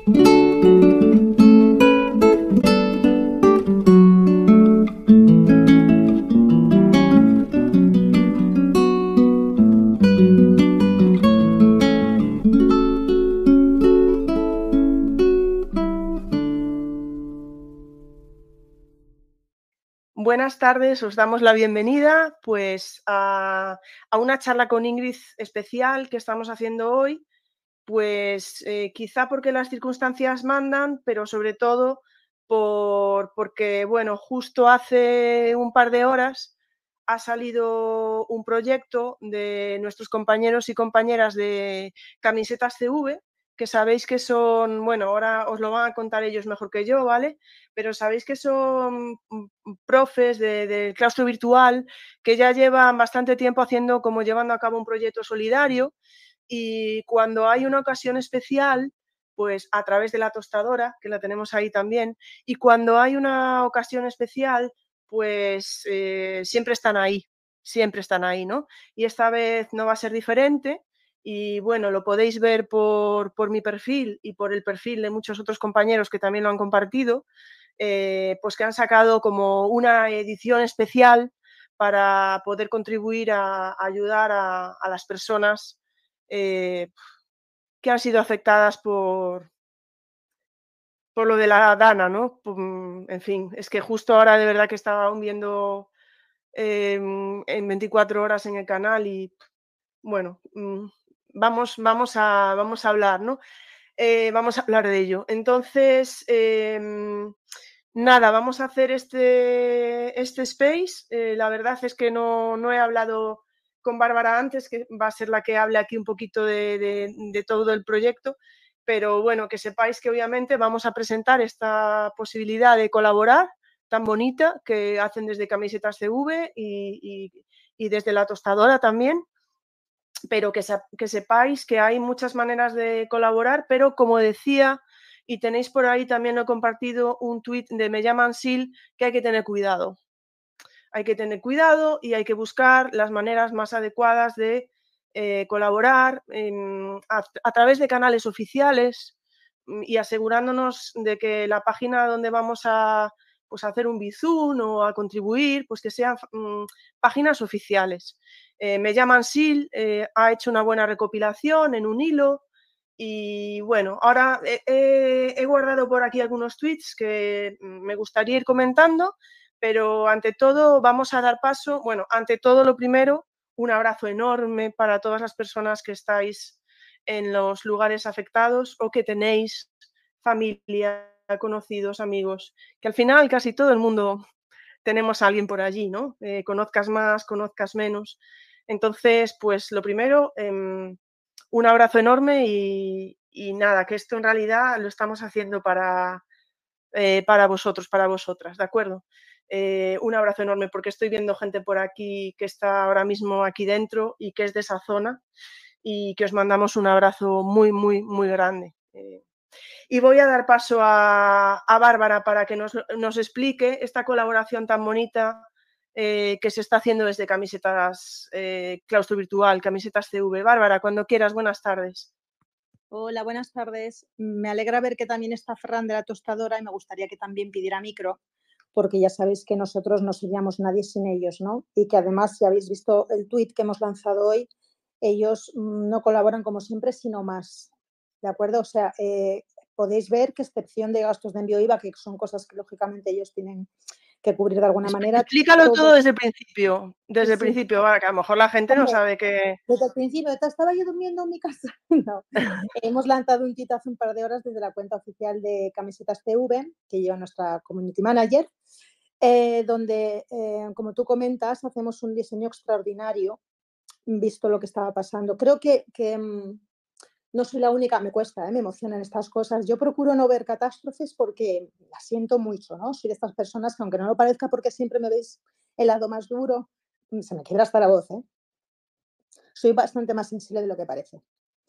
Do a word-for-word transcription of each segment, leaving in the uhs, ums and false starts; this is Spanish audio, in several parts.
Buenas tardes, os damos la bienvenida pues, a, a una charla con Ingrid especial que estamos haciendo hoy, pues eh, quizá porque las circunstancias mandan, pero sobre todo por, porque, bueno, justo hace un par de horas ha salido un proyecto de nuestros compañeros y compañeras de Camisetas C V, que sabéis que son, bueno, ahora os lo van a contar ellos mejor que yo, ¿vale? Pero sabéis que son profes del de claustro virtual que ya llevan bastante tiempo haciendo, como llevando a cabo un proyecto solidario, y cuando hay una ocasión especial, pues a través de la tostadora, que la tenemos ahí también, y cuando hay una ocasión especial, pues eh, siempre están ahí, siempre están ahí, ¿no? Y esta vez no va a ser diferente. Y bueno, lo podéis ver por, por mi perfil y por el perfil de muchos otros compañeros que también lo han compartido, eh, pues que han sacado como una edición especial para poder contribuir a, a ayudar a, a las personas eh, que han sido afectadas por, por lo de la Dana, ¿no? En fin, es que justo ahora de verdad que estaba viendo eh, en veinticuatro horas en el canal y bueno, vamos, vamos, a, vamos a hablar, ¿no? Eh, vamos a hablar de ello. Entonces, eh, nada, vamos a hacer este, este space. Eh, la verdad es que no, no he hablado con Bárbara antes, que va a ser la que hable aquí un poquito de, de, de todo el proyecto, pero bueno, que sepáis que obviamente vamos a presentar esta posibilidad de colaborar tan bonita que hacen desde Camisetas C V y, y, y desde la tostadora también, pero que, que sepáis que hay muchas maneras de colaborar, pero como decía, y tenéis por ahí también lo he compartido, un tuit de Me Llaman Sil, que hay que tener cuidado. Hay que tener cuidado y hay que buscar las maneras más adecuadas de eh, colaborar en, a, a través de canales oficiales y asegurándonos de que la página donde vamos a pues, a hacer un bizum o a contribuir, pues que sean mmm, páginas oficiales. Eh, Me Llaman Sil, eh, ha hecho una buena recopilación en un hilo y bueno, ahora he, he, he guardado por aquí algunos tweets que me gustaría ir comentando, pero ante todo vamos a dar paso, bueno, ante todo lo primero, un abrazo enorme para todas las personas que estáis en los lugares afectados o que tenéis familia, conocidos, amigos, que al final casi todo el mundo tenemos a alguien por allí, ¿no? Eh, conozcas más, conozcas menos. Entonces, pues lo primero, eh, un abrazo enorme y, y, nada, que esto en realidad lo estamos haciendo para, eh, para vosotros, para vosotras, ¿de acuerdo? Eh, un abrazo enorme porque estoy viendo gente por aquí que está ahora mismo aquí dentro y que es de esa zona y que os mandamos un abrazo muy, muy, muy grande. Eh, y voy a dar paso a, a Bárbara para que nos, nos explique esta colaboración tan bonita eh, que se está haciendo desde Camisetas eh, Claustro Virtual, Camisetas C V. Bárbara, cuando quieras, buenas tardes. Hola, buenas tardes. Me alegra ver que también está Ferran de la tostadora y me gustaría que también pidiera micro, porque ya sabéis que nosotros no seríamos nadie sin ellos, ¿no? Y que además, si habéis visto el tuit que hemos lanzado hoy, ellos no colaboran como siempre, sino más, ¿de acuerdo? O sea, eh, podéis ver que excepción de gastos de envío I V A, que son cosas que lógicamente ellos tienen que cubrir de alguna manera. Explícalo todo, todo desde el principio, desde sí, el principio, sí. Que a lo mejor la gente Hombre, no sabe que... Desde el principio, estaba yo durmiendo en mi casa. No. Hemos lanzado un tuit hace un par de horas desde la cuenta oficial de Camisetas C V, que lleva nuestra community manager, eh, donde, eh, como tú comentas, hacemos un diseño extraordinario, visto lo que estaba pasando. Creo que, que mmm, no soy la única, me cuesta, ¿eh? Me emocionan estas cosas. Yo procuro no ver catástrofes porque las siento mucho, ¿no? Soy de estas personas que, aunque no lo parezca porque siempre me veis el lado más duro, se me quiebra hasta la voz, ¿eh? Soy bastante más sensible de lo que parece.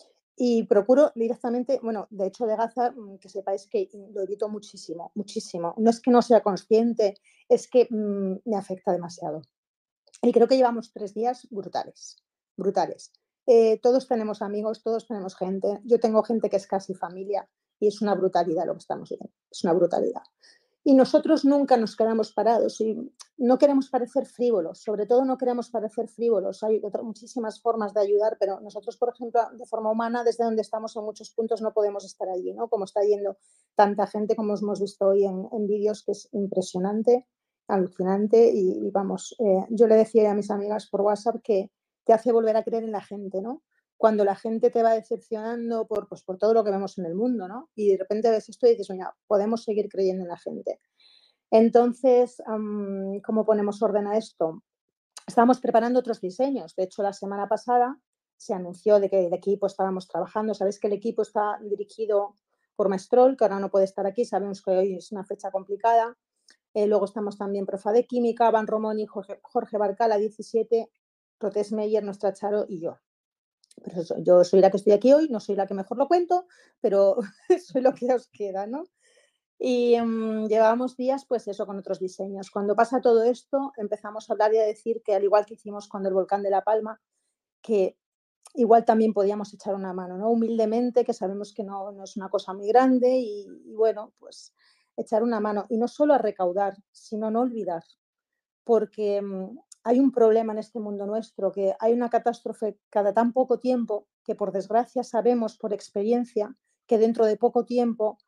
Y procuro directamente, bueno, de hecho de Gaza, que sepáis que lo evito muchísimo, muchísimo. No es que no sea consciente, es que mmm, me afecta demasiado. Y creo que llevamos tres días brutales, brutales. Eh, todos tenemos amigos, todos tenemos gente. Yo tengo gente que es casi familia Y es una brutalidad lo que estamos viendo, es una brutalidad. Y nosotros nunca nos quedamos parados y no queremos parecer frívolos, sobre todo no queremos parecer frívolos. Hay otras, muchísimas formas de ayudar, pero nosotros, por ejemplo, de forma humana, desde donde estamos en muchos puntos no podemos estar allí, ¿no? Como está yendo tanta gente, como hemos visto hoy en, en vídeos, que es impresionante, alucinante. Y, y vamos, eh, yo le decía a mis amigas por WhatsApp que te hace volver a creer en la gente, ¿no? Cuando la gente te va decepcionando por, pues, por todo lo que vemos en el mundo, ¿no? Y de repente ves esto y dices, oye, podemos seguir creyendo en la gente. Entonces, um, ¿cómo ponemos orden a esto? Estamos preparando otros diseños. De hecho, la semana pasada se anunció de que el equipo estábamos trabajando. Sabéis que el equipo está dirigido por Maestrol, que ahora no puede estar aquí. Sabemos que hoy es una fecha complicada. Eh, luego estamos también Profa de Química, Van Romón y Jorge, Jorge Barcala, diecisiete, Rotes Meyer, nuestra Charo y yo. Pero eso, yo soy la que estoy aquí hoy, no soy la que mejor lo cuento, pero soy lo que os queda, ¿no? Y um, llevábamos días, pues eso, con otros diseños. Cuando pasa todo esto, empezamos a hablar y a decir que, al igual que hicimos con el volcán de La Palma, que igual también podíamos echar una mano, ¿no? Humildemente, que sabemos que no, no es una cosa muy grande y, y, bueno, pues echar una mano. Y no solo a recaudar, sino no olvidar. Porque um, hay un problema en este mundo nuestro, que hay una catástrofe cada tan poco tiempo, que por desgracia sabemos por experiencia que dentro de poco tiempo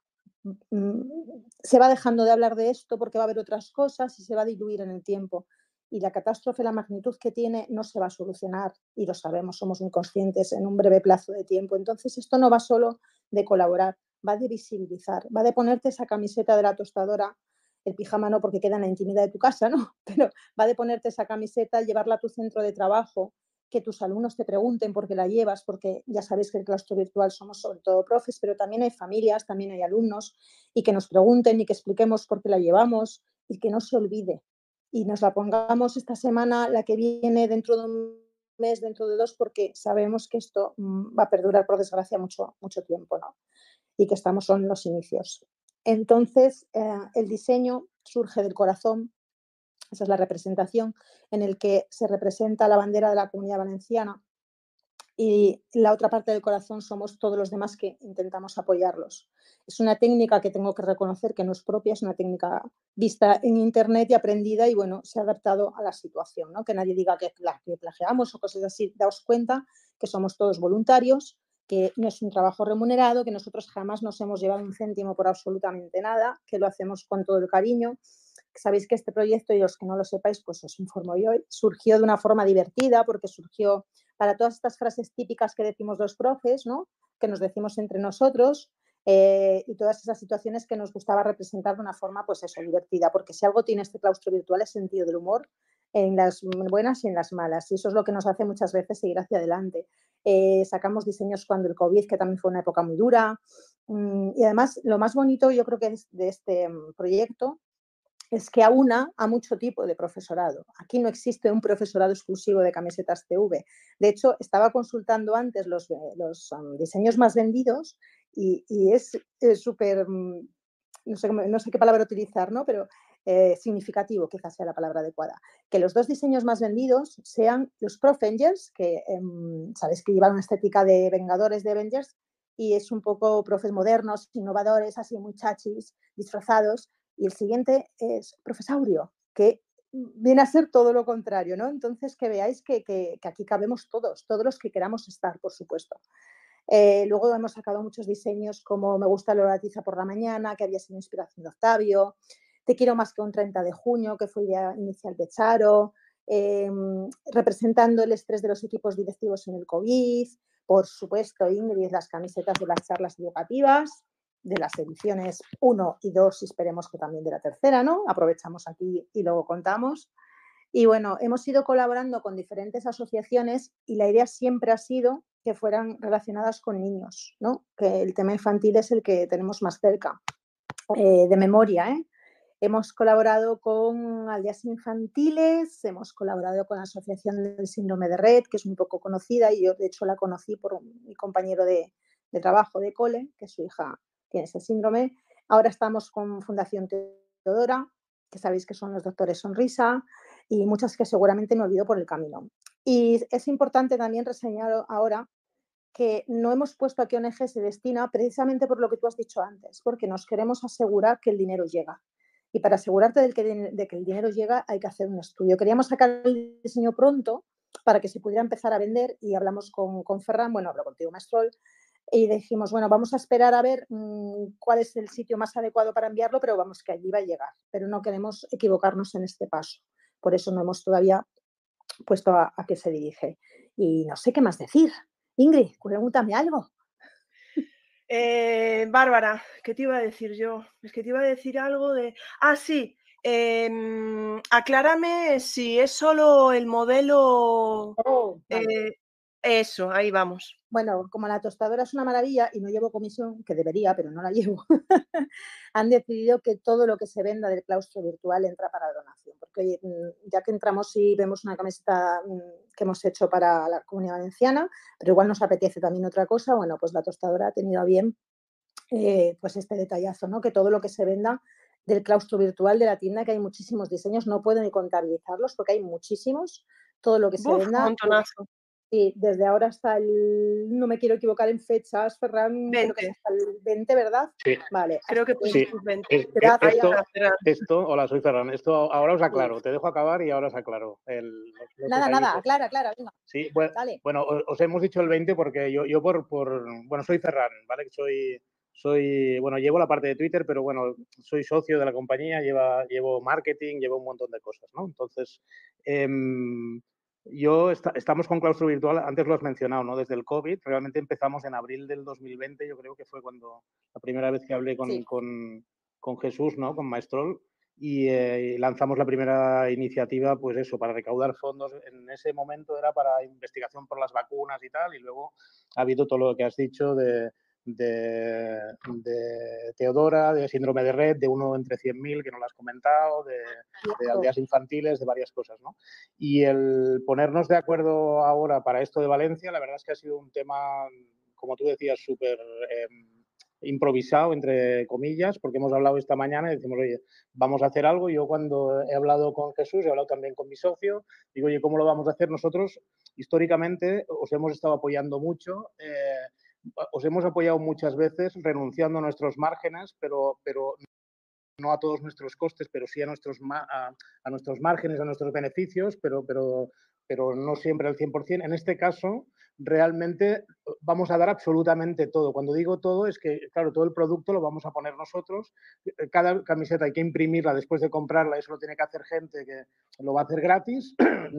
se va dejando de hablar de esto porque va a haber otras cosas y se va a diluir en el tiempo. Y la catástrofe, la magnitud que tiene, no se va a solucionar y lo sabemos, somos muy conscientes en un breve plazo de tiempo. Entonces, esto no va solo de colaborar, va de visibilizar, va de ponerte esa camiseta de la tostadora, el pijama no porque queda en la intimidad de tu casa, ¿no? Pero va de ponerte esa camiseta, llevarla a tu centro de trabajo, que tus alumnos te pregunten por qué la llevas, porque ya sabéis que el claustro virtual somos sobre todo profes, pero también hay familias, también hay alumnos, y que nos pregunten y que expliquemos por qué la llevamos y que no se olvide. Y nos la pongamos esta semana, la que viene, dentro de un mes, dentro de dos, porque sabemos que esto va a perdurar, por desgracia, mucho, mucho tiempo, ¿no? Y que estamos en los inicios. Entonces, eh, el diseño surge del corazón. Esa es la representación en el que se representa la bandera de la Comunidad Valenciana y la otra parte del corazón somos todos los demás que intentamos apoyarlos. Es una técnica que tengo que reconocer que no es propia, es una técnica vista en internet y aprendida y bueno, se ha adaptado a la situación, ¿no? Que nadie diga que, que plagiamos o cosas así. Daos cuenta que somos todos voluntarios, que no es un trabajo remunerado, que nosotros jamás nos hemos llevado un céntimo por absolutamente nada, que lo hacemos con todo el cariño. Sabéis que este proyecto, y los que no lo sepáis, pues os informo yo, surgió de una forma divertida porque surgió para todas estas frases típicas que decimos los profes, ¿no? Que nos decimos entre nosotros eh, y todas esas situaciones que nos gustaba representar de una forma, pues eso, divertida, porque si algo tiene este claustro virtual es sentido del humor en las buenas y en las malas, y eso es lo que nos hace muchas veces seguir hacia adelante. Eh, sacamos diseños cuando el COVID, que también fue una época muy dura, y además lo más bonito yo creo que es de este proyecto es que aúna a mucho tipo de profesorado. Aquí no existe un profesorado exclusivo de camisetas C V. De hecho, estaba consultando antes los, los um, diseños más vendidos y, y es súper, um, no, sé, no sé qué palabra utilizar, ¿no? Pero eh, significativo, quizás sea la palabra adecuada, que los dos diseños más vendidos sean los Prof Angels, que eh, sabéis que llevan una estética de Vengadores de Avengers y es un poco profes modernos, innovadores, así muy chachis, disfrazados. Y el siguiente es Profesaurio, que viene a ser todo lo contrario, ¿no? Entonces, que veáis que, que, que aquí cabemos todos, todos los que queramos estar, por supuesto. Eh, luego hemos sacado muchos diseños como Me gusta la horatiza por la mañana, que había sido inspiración de Octavio, Te quiero más que un treinta de junio, que fue idea inicial de Charo, eh, representando el estrés de los equipos directivos en el COVID, por supuesto, Ingrid, las camisetas de las charlas educativas, de las ediciones uno y dos y esperemos que también de la tercera, ¿no? Aprovechamos aquí y luego contamos. Y bueno, hemos ido colaborando con diferentes asociaciones y la idea siempre ha sido que fueran relacionadas con niños, ¿no? Que el tema infantil es el que tenemos más cerca, eh, de memoria, ¿eh? Hemos colaborado con aldeas infantiles, hemos colaborado con la Asociación del Síndrome de Rett, que es muy poco conocida y yo de hecho la conocí por un, mi compañero de, de trabajo de cole, que su hija tiene ese síndrome. Ahora estamos con Fundación Teodora, que sabéis que son los doctores Sonrisa, y muchas que seguramente me olvido por el camino. Y es importante también reseñar ahora que no hemos puesto a qué O N G se destina precisamente por lo que tú has dicho antes, porque nos queremos asegurar que el dinero llega. Y para asegurarte de que, de que el dinero llega hay que hacer un estudio. Queríamos sacar el diseño pronto para que se pudiera empezar a vender y hablamos con, con Ferran, bueno, hablo contigo, Mastrol, y dijimos, bueno, vamos a esperar a ver mmm, cuál es el sitio más adecuado para enviarlo, pero vamos, que allí va a llegar. Pero no queremos equivocarnos en este paso. Por eso no hemos todavía puesto a, a qué se dirige. Y no sé qué más decir. Ingrid, pregúntame algo. Eh, Bárbara, ¿qué te iba a decir yo? Es que te iba a decir algo de... Ah, sí, eh, aclárame si es solo el modelo... Oh, vale. eh, eso, ahí vamos. Bueno, como la tostadora es una maravilla y no llevo comisión, que debería, pero no la llevo, han decidido que todo lo que se venda del claustro virtual entra para donación. Porque ya que entramos y vemos una camiseta que hemos hecho para la Comunidad Valenciana, pero igual nos apetece también otra cosa, bueno, pues la tostadora ha tenido a bien eh, pues este detallazo, ¿no? Que todo lo que se venda del claustro virtual de la tienda, que hay muchísimos diseños, no puedo ni contabilizarlos porque hay muchísimos, todo lo que se Buf, venda... un montonazo. Sí, desde ahora hasta el, no me quiero equivocar en fechas, Ferran, creo que es hasta el veinte, ¿verdad? Sí. Vale. Creo que sí. veinte. Es, esto, esto, hola, soy Ferran. Esto ahora os aclaro, sí. Te dejo acabar y ahora os aclaro. El, los nada, nada, aclara, aclara, venga. Sí, bueno, Dale. bueno, os hemos dicho el veinte porque yo, yo por, por, bueno, soy Ferran, ¿vale? Soy, soy, bueno, llevo la parte de Twitter, pero bueno, soy socio de la compañía, lleva, llevo marketing, llevo un montón de cosas, ¿no? Entonces, eh, yo está, estamos con Claustro Virtual, antes lo has mencionado, ¿no? Desde el COVID, realmente empezamos en abril del dos mil veinte, yo creo que fue cuando la primera vez que hablé con, sí. con, con Jesús, ¿no? Con Maestrol, y eh, lanzamos la primera iniciativa, pues eso, para recaudar fondos. En ese momento era para investigación por las vacunas y tal, y luego ha habido todo lo que has dicho de, de, de Teodora, de síndrome de Rett, de uno entre cien mil, que no lo has comentado, de, de aldeas infantiles, de varias cosas, ¿no? Y el ponernos de acuerdo ahora para esto de Valencia, la verdad es que ha sido un tema, como tú decías, súper... Eh, improvisado, entre comillas, porque hemos hablado esta mañana y decimos, oye, vamos a hacer algo. Yo cuando he hablado con Jesús, he hablado también con mi socio, digo, oye, ¿cómo lo vamos a hacer? Nosotros, históricamente, os hemos estado apoyando mucho, eh, os hemos apoyado muchas veces renunciando a nuestros márgenes, pero, pero no a todos nuestros costes, pero sí a nuestros, a, a nuestros márgenes, a nuestros beneficios, pero, pero, pero no siempre al cien por cien. En este caso, realmente vamos a dar absolutamente todo. Cuando digo todo, es que, claro, todo el producto lo vamos a poner nosotros. Cada camiseta hay que imprimirla después de comprarla, eso lo tiene que hacer gente que lo va a hacer gratis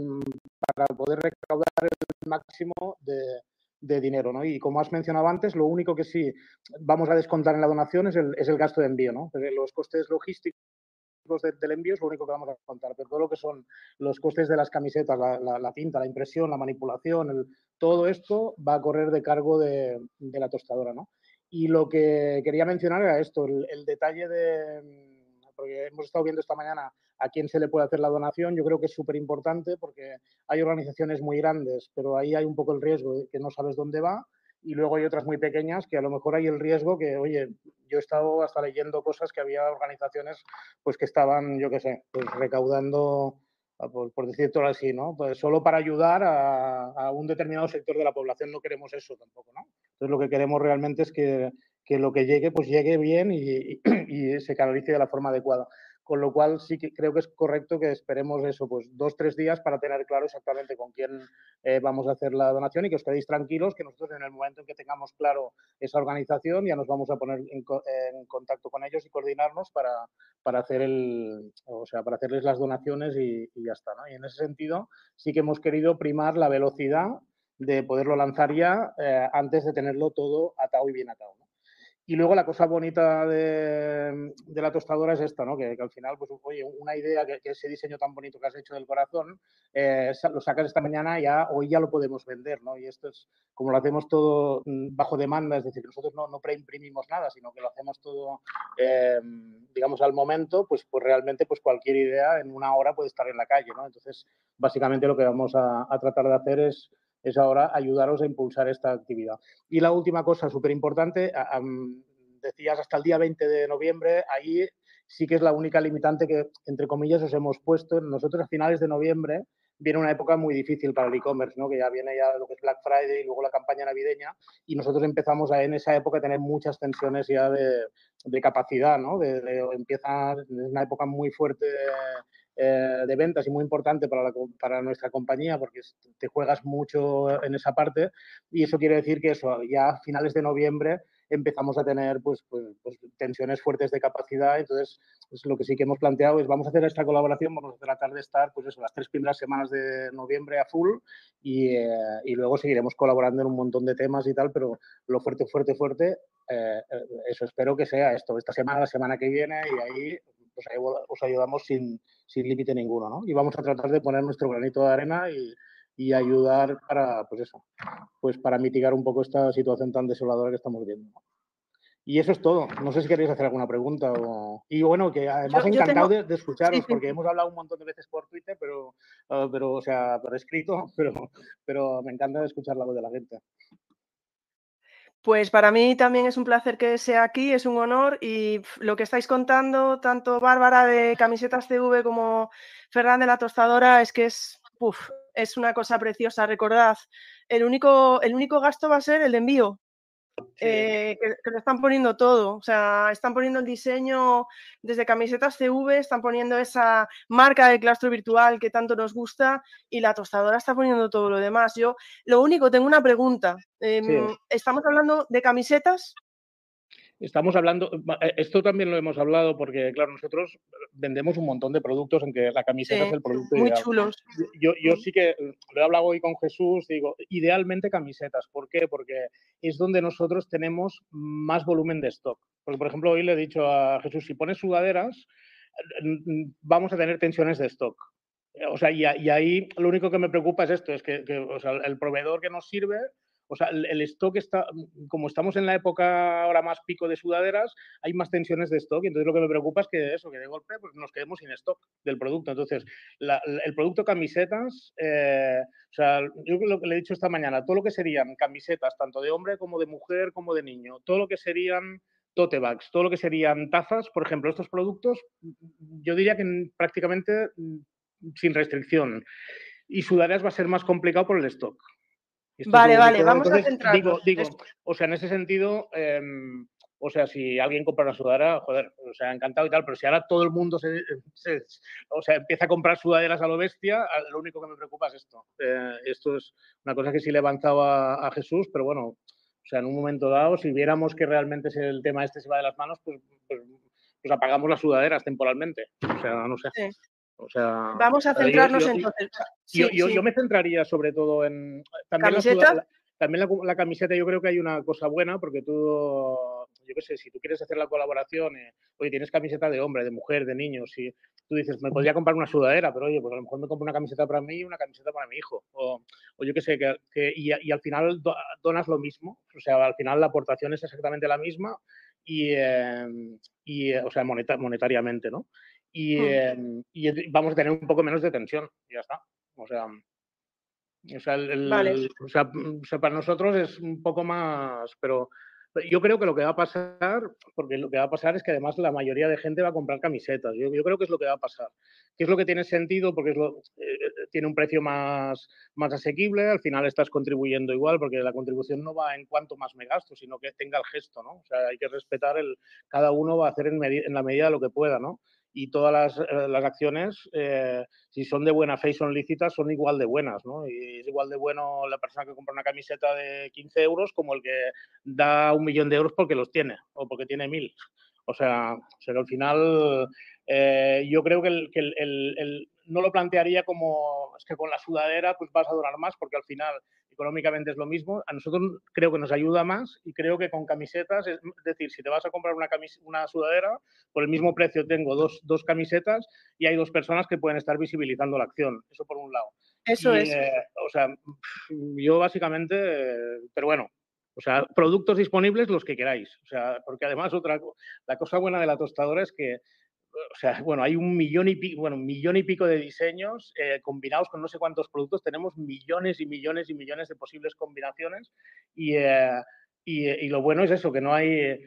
para poder recaudar el máximo de, de dinero, ¿no? Y como has mencionado antes, lo único que sí vamos a descontar en la donación es el, es el gasto de envío, ¿no? Los costes logísticos de, del envío es lo único que vamos a contar, pero todo lo que son los costes de las camisetas, la, la, la tinta, la impresión, la manipulación, el, todo esto va a correr de cargo de, de la tostadora, ¿no? Y lo que quería mencionar era esto, el, el detalle de... porque hemos estado viendo esta mañana a quién se le puede hacer la donación, yo creo que es súper importante porque hay organizaciones muy grandes, pero ahí hay un poco el riesgo de que no sabes dónde va, y luego hay otras muy pequeñas que a lo mejor hay el riesgo que, oye, yo he estado hasta leyendo cosas que había organizaciones pues que estaban, yo qué sé, pues recaudando, por, por decirlo así, ¿no? Pues solo para ayudar a, a un determinado sector de la población. No queremos eso tampoco, ¿no? Entonces lo que queremos realmente es que, que lo que llegue, pues llegue bien y, y, y se canalice de la forma adecuada. Con lo cual sí que creo que es correcto que esperemos eso, pues dos, tres días para tener claro exactamente con quién eh, vamos a hacer la donación y que os quedéis tranquilos, que nosotros en el momento en que tengamos claro esa organización ya nos vamos a poner en, en contacto con ellos y coordinarnos para, para hacer el, o sea, para hacerles las donaciones y, y ya está, ¿no? Y en ese sentido sí que hemos querido primar la velocidad de poderlo lanzar ya eh, antes de tenerlo todo atado y bien atado, ¿no? Y luego la cosa bonita de, de la tostadora es esta, ¿no? Que, que al final, pues, oye, una idea, que, que ese diseño tan bonito que has hecho del corazón, eh, lo sacas esta mañana y ya, hoy ya lo podemos vender, ¿no? Y esto es, como lo hacemos todo bajo demanda, es decir, nosotros no, no preimprimimos nada, sino que lo hacemos todo, eh, digamos, al momento, pues, pues realmente, pues cualquier idea en una hora puede estar en la calle, ¿no? Entonces, básicamente lo que vamos a, a tratar de hacer es es ahora ayudaros a impulsar esta actividad. Y la última cosa súper importante, um, decías hasta el día veinte de noviembre, ahí sí que es la única limitante que, entre comillas, os hemos puesto. Nosotros a finales de noviembre viene una época muy difícil para el e-commerce, ¿no? Que ya viene ya lo que es Black Friday y luego la campaña navideña, y nosotros empezamos a, en esa época a tener muchas tensiones ya de, de capacidad, ¿no? De, de, empieza una época muy fuerte de, de ventas y muy importante para, la, para nuestra compañía, porque te juegas mucho en esa parte, y eso quiere decir que eso, ya a finales de noviembre empezamos a tener pues, pues, pues tensiones fuertes de capacidad. Entonces, pues, lo que sí que hemos planteado es vamos a hacer esta colaboración, vamos a tratar de estar pues eso, las tres primeras semanas de noviembre a full y, eh, y luego seguiremos colaborando en un montón de temas y tal, pero lo fuerte, fuerte, fuerte, eh, eso espero que sea esto, esta semana, la semana que viene, y ahí pues, ahí os ayudamos sin, sin límite ninguno, ¿no? Y vamos a tratar de poner nuestro granito de arena y, y ayudar para, pues eso, pues para mitigar un poco esta situación tan desoladora que estamos viendo. Y eso es todo. No sé si queréis hacer alguna pregunta. O... Y bueno, que además yo, yo encantado tengo... de, de escucharos, sí, sí. porque hemos hablado un montón de veces por Twitter, pero, uh, pero o sea, por escrito, pero, pero me encanta escuchar la voz de la gente. Pues para mí también es un placer que sea aquí, es un honor, y pff, lo que estáis contando, tanto Bárbara de Camisetas C V como Ferran de la Tostadora, es que es, uf, es una cosa preciosa. Recordad, el único, el único gasto va a ser el de envío. Sí. Eh, que, que lo están poniendo todo, o sea, están poniendo el diseño desde Camisetas C V, están poniendo esa marca de claustro virtual que tanto nos gusta, y la tostadora está poniendo todo lo demás. Yo, lo único, tengo una pregunta. Eh, sí. ¿Estamos hablando de camisetas? Estamos hablando, esto también lo hemos hablado porque, claro, nosotros vendemos un montón de productos en que la camiseta sí, es el producto muy ideal. Chulos. Yo, yo sí que lo he hablado hoy con Jesús, digo, idealmente camisetas. ¿Por qué? Porque es donde nosotros tenemos más volumen de stock. Porque, por ejemplo, hoy le he dicho a Jesús, si pones sudaderas, vamos a tener tensiones de stock. O sea, y, y ahí lo único que me preocupa es esto, es que, que o sea, el proveedor que nos sirve... O sea, el, el stock está, como estamos en la época ahora más pico de sudaderas, hay más tensiones de stock, y entonces lo que me preocupa es que eso, que de golpe pues, nos quedemos sin stock del producto. Entonces, la, el producto camisetas, eh, o sea, yo lo que le he dicho esta mañana, todo lo que serían camisetas, tanto de hombre como de mujer, como de niño, todo lo que serían tote bags, todo lo que serían tazas, por ejemplo, estos productos, yo diría que prácticamente sin restricción. Y sudaderas va a ser más complicado por el stock. Esto vale, vale, vamos Entonces, a centrarnos. Digo, digo, o sea, en ese sentido, eh, o sea, si alguien compra una sudadera, joder, o sea, encantado y tal, pero si ahora todo el mundo se, se, o sea, empieza a comprar sudaderas a lo bestia, lo único que me preocupa es esto. Eh, esto es una cosa que sí le he avanzado a, a Jesús, pero bueno, o sea, en un momento dado, si viéramos que realmente el tema este se va de las manos, pues, pues, pues apagamos las sudaderas temporalmente. O sea, no sé. Sí. O sea, vamos a centrarnos yo, yo, entonces. Sí, yo, yo, sí. yo me centraría sobre todo en también la, la, también la, la camiseta. Yo creo que hay una cosa buena porque tú, yo qué sé, si tú quieres hacer la colaboración, eh, oye, tienes camiseta de hombre, de mujer, de niño, si tú dices, me podría comprar una sudadera, pero oye, pues a lo mejor me compro una camiseta para mí y una camiseta para mi hijo, o, o yo qué sé, que, que y, y, al final do, donas lo mismo, o sea, al final la aportación es exactamente la misma y, eh, y o sea, moneta, monetariamente, ¿no? Y, hmm. eh, y, vamos a tener un poco menos de tensión, y ya está. O sea, o sea, el, el, vale. o, sea, o sea, para nosotros es un poco más, pero yo creo que lo que va a pasar, porque lo que va a pasar es que además la mayoría de gente va a comprar camisetas. Yo, yo creo que es lo que va a pasar. Que es lo que tiene sentido porque es lo, eh, tiene un precio más, más asequible, al final estás contribuyendo igual, porque la contribución no va en cuanto más me gasto, sino que tenga el gesto, ¿no? O sea, hay que respetar el, cada uno va a hacer en, en la medida de lo que pueda, ¿no? Y todas las, eh, las acciones, eh, si son de buena fe y son lícitas, son igual de buenas, ¿no? Y es igual de bueno la persona que compra una camiseta de quince euros como el que da un millón de euros porque los tiene o porque tiene mil. O sea, o sea que al final eh, yo creo que, el, que el, el, el, no lo plantearía como es que con la sudadera pues vas a donar más porque al final económicamente es lo mismo. A nosotros creo que nos ayuda más y creo que con camisetas, es decir, si te vas a comprar una, camis una sudadera, por el mismo precio tengo dos, dos camisetas y hay dos personas que pueden estar visibilizando la acción. Eso por un lado. Eso y, es. Eh, o sea, yo básicamente, eh, pero bueno, o sea, productos disponibles los que queráis. O sea, porque además otra, la cosa buena de la tostadora es que o sea, bueno, hay un millón y pico, bueno, un millón y pico de diseños eh, combinados con no sé cuántos productos. Tenemos millones y millones y millones de posibles combinaciones y, eh, y, y lo bueno es eso, que no hay...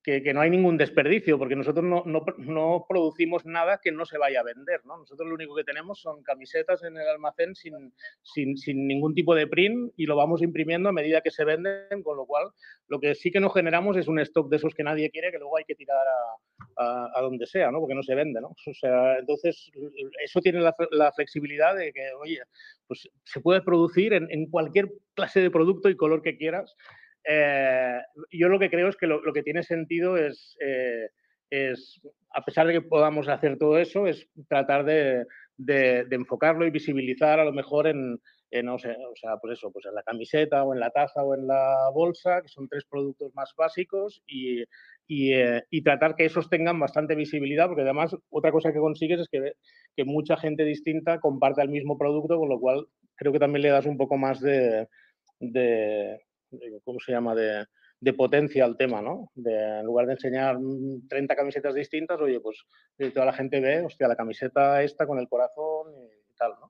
que, que no hay ningún desperdicio, porque nosotros no, no, no producimos nada que no se vaya a vender, ¿no? Nosotros lo único que tenemos son camisetas en el almacén sin, sin, sin ningún tipo de print y lo vamos imprimiendo a medida que se venden, con lo cual lo que sí que no generamos es un stock de esos que nadie quiere, que luego hay que tirar a, a, a donde sea, ¿no? Porque no se vende, ¿no? O sea, entonces eso tiene la, la flexibilidad de que, oye, pues se puede producir en, en cualquier clase de producto y color que quieras. Eh, yo lo que creo es que lo, lo que tiene sentido es, eh, es, a pesar de que podamos hacer todo eso, es tratar de, de, de enfocarlo y visibilizar a lo mejor en, en no sé, o sea, pues eso, pues en la camiseta o en la taza o en la bolsa, que son tres productos más básicos, y, y, eh, y tratar que esos tengan bastante visibilidad, porque además otra cosa que consigues es que, que mucha gente distinta comparte el mismo producto, con lo cual creo que también le das un poco más de, de ¿cómo se llama?, de, de potencia al tema, ¿no? De, en lugar de enseñar treinta camisetas distintas, oye, pues toda la gente ve, hostia, la camiseta esta con el corazón y tal, ¿no?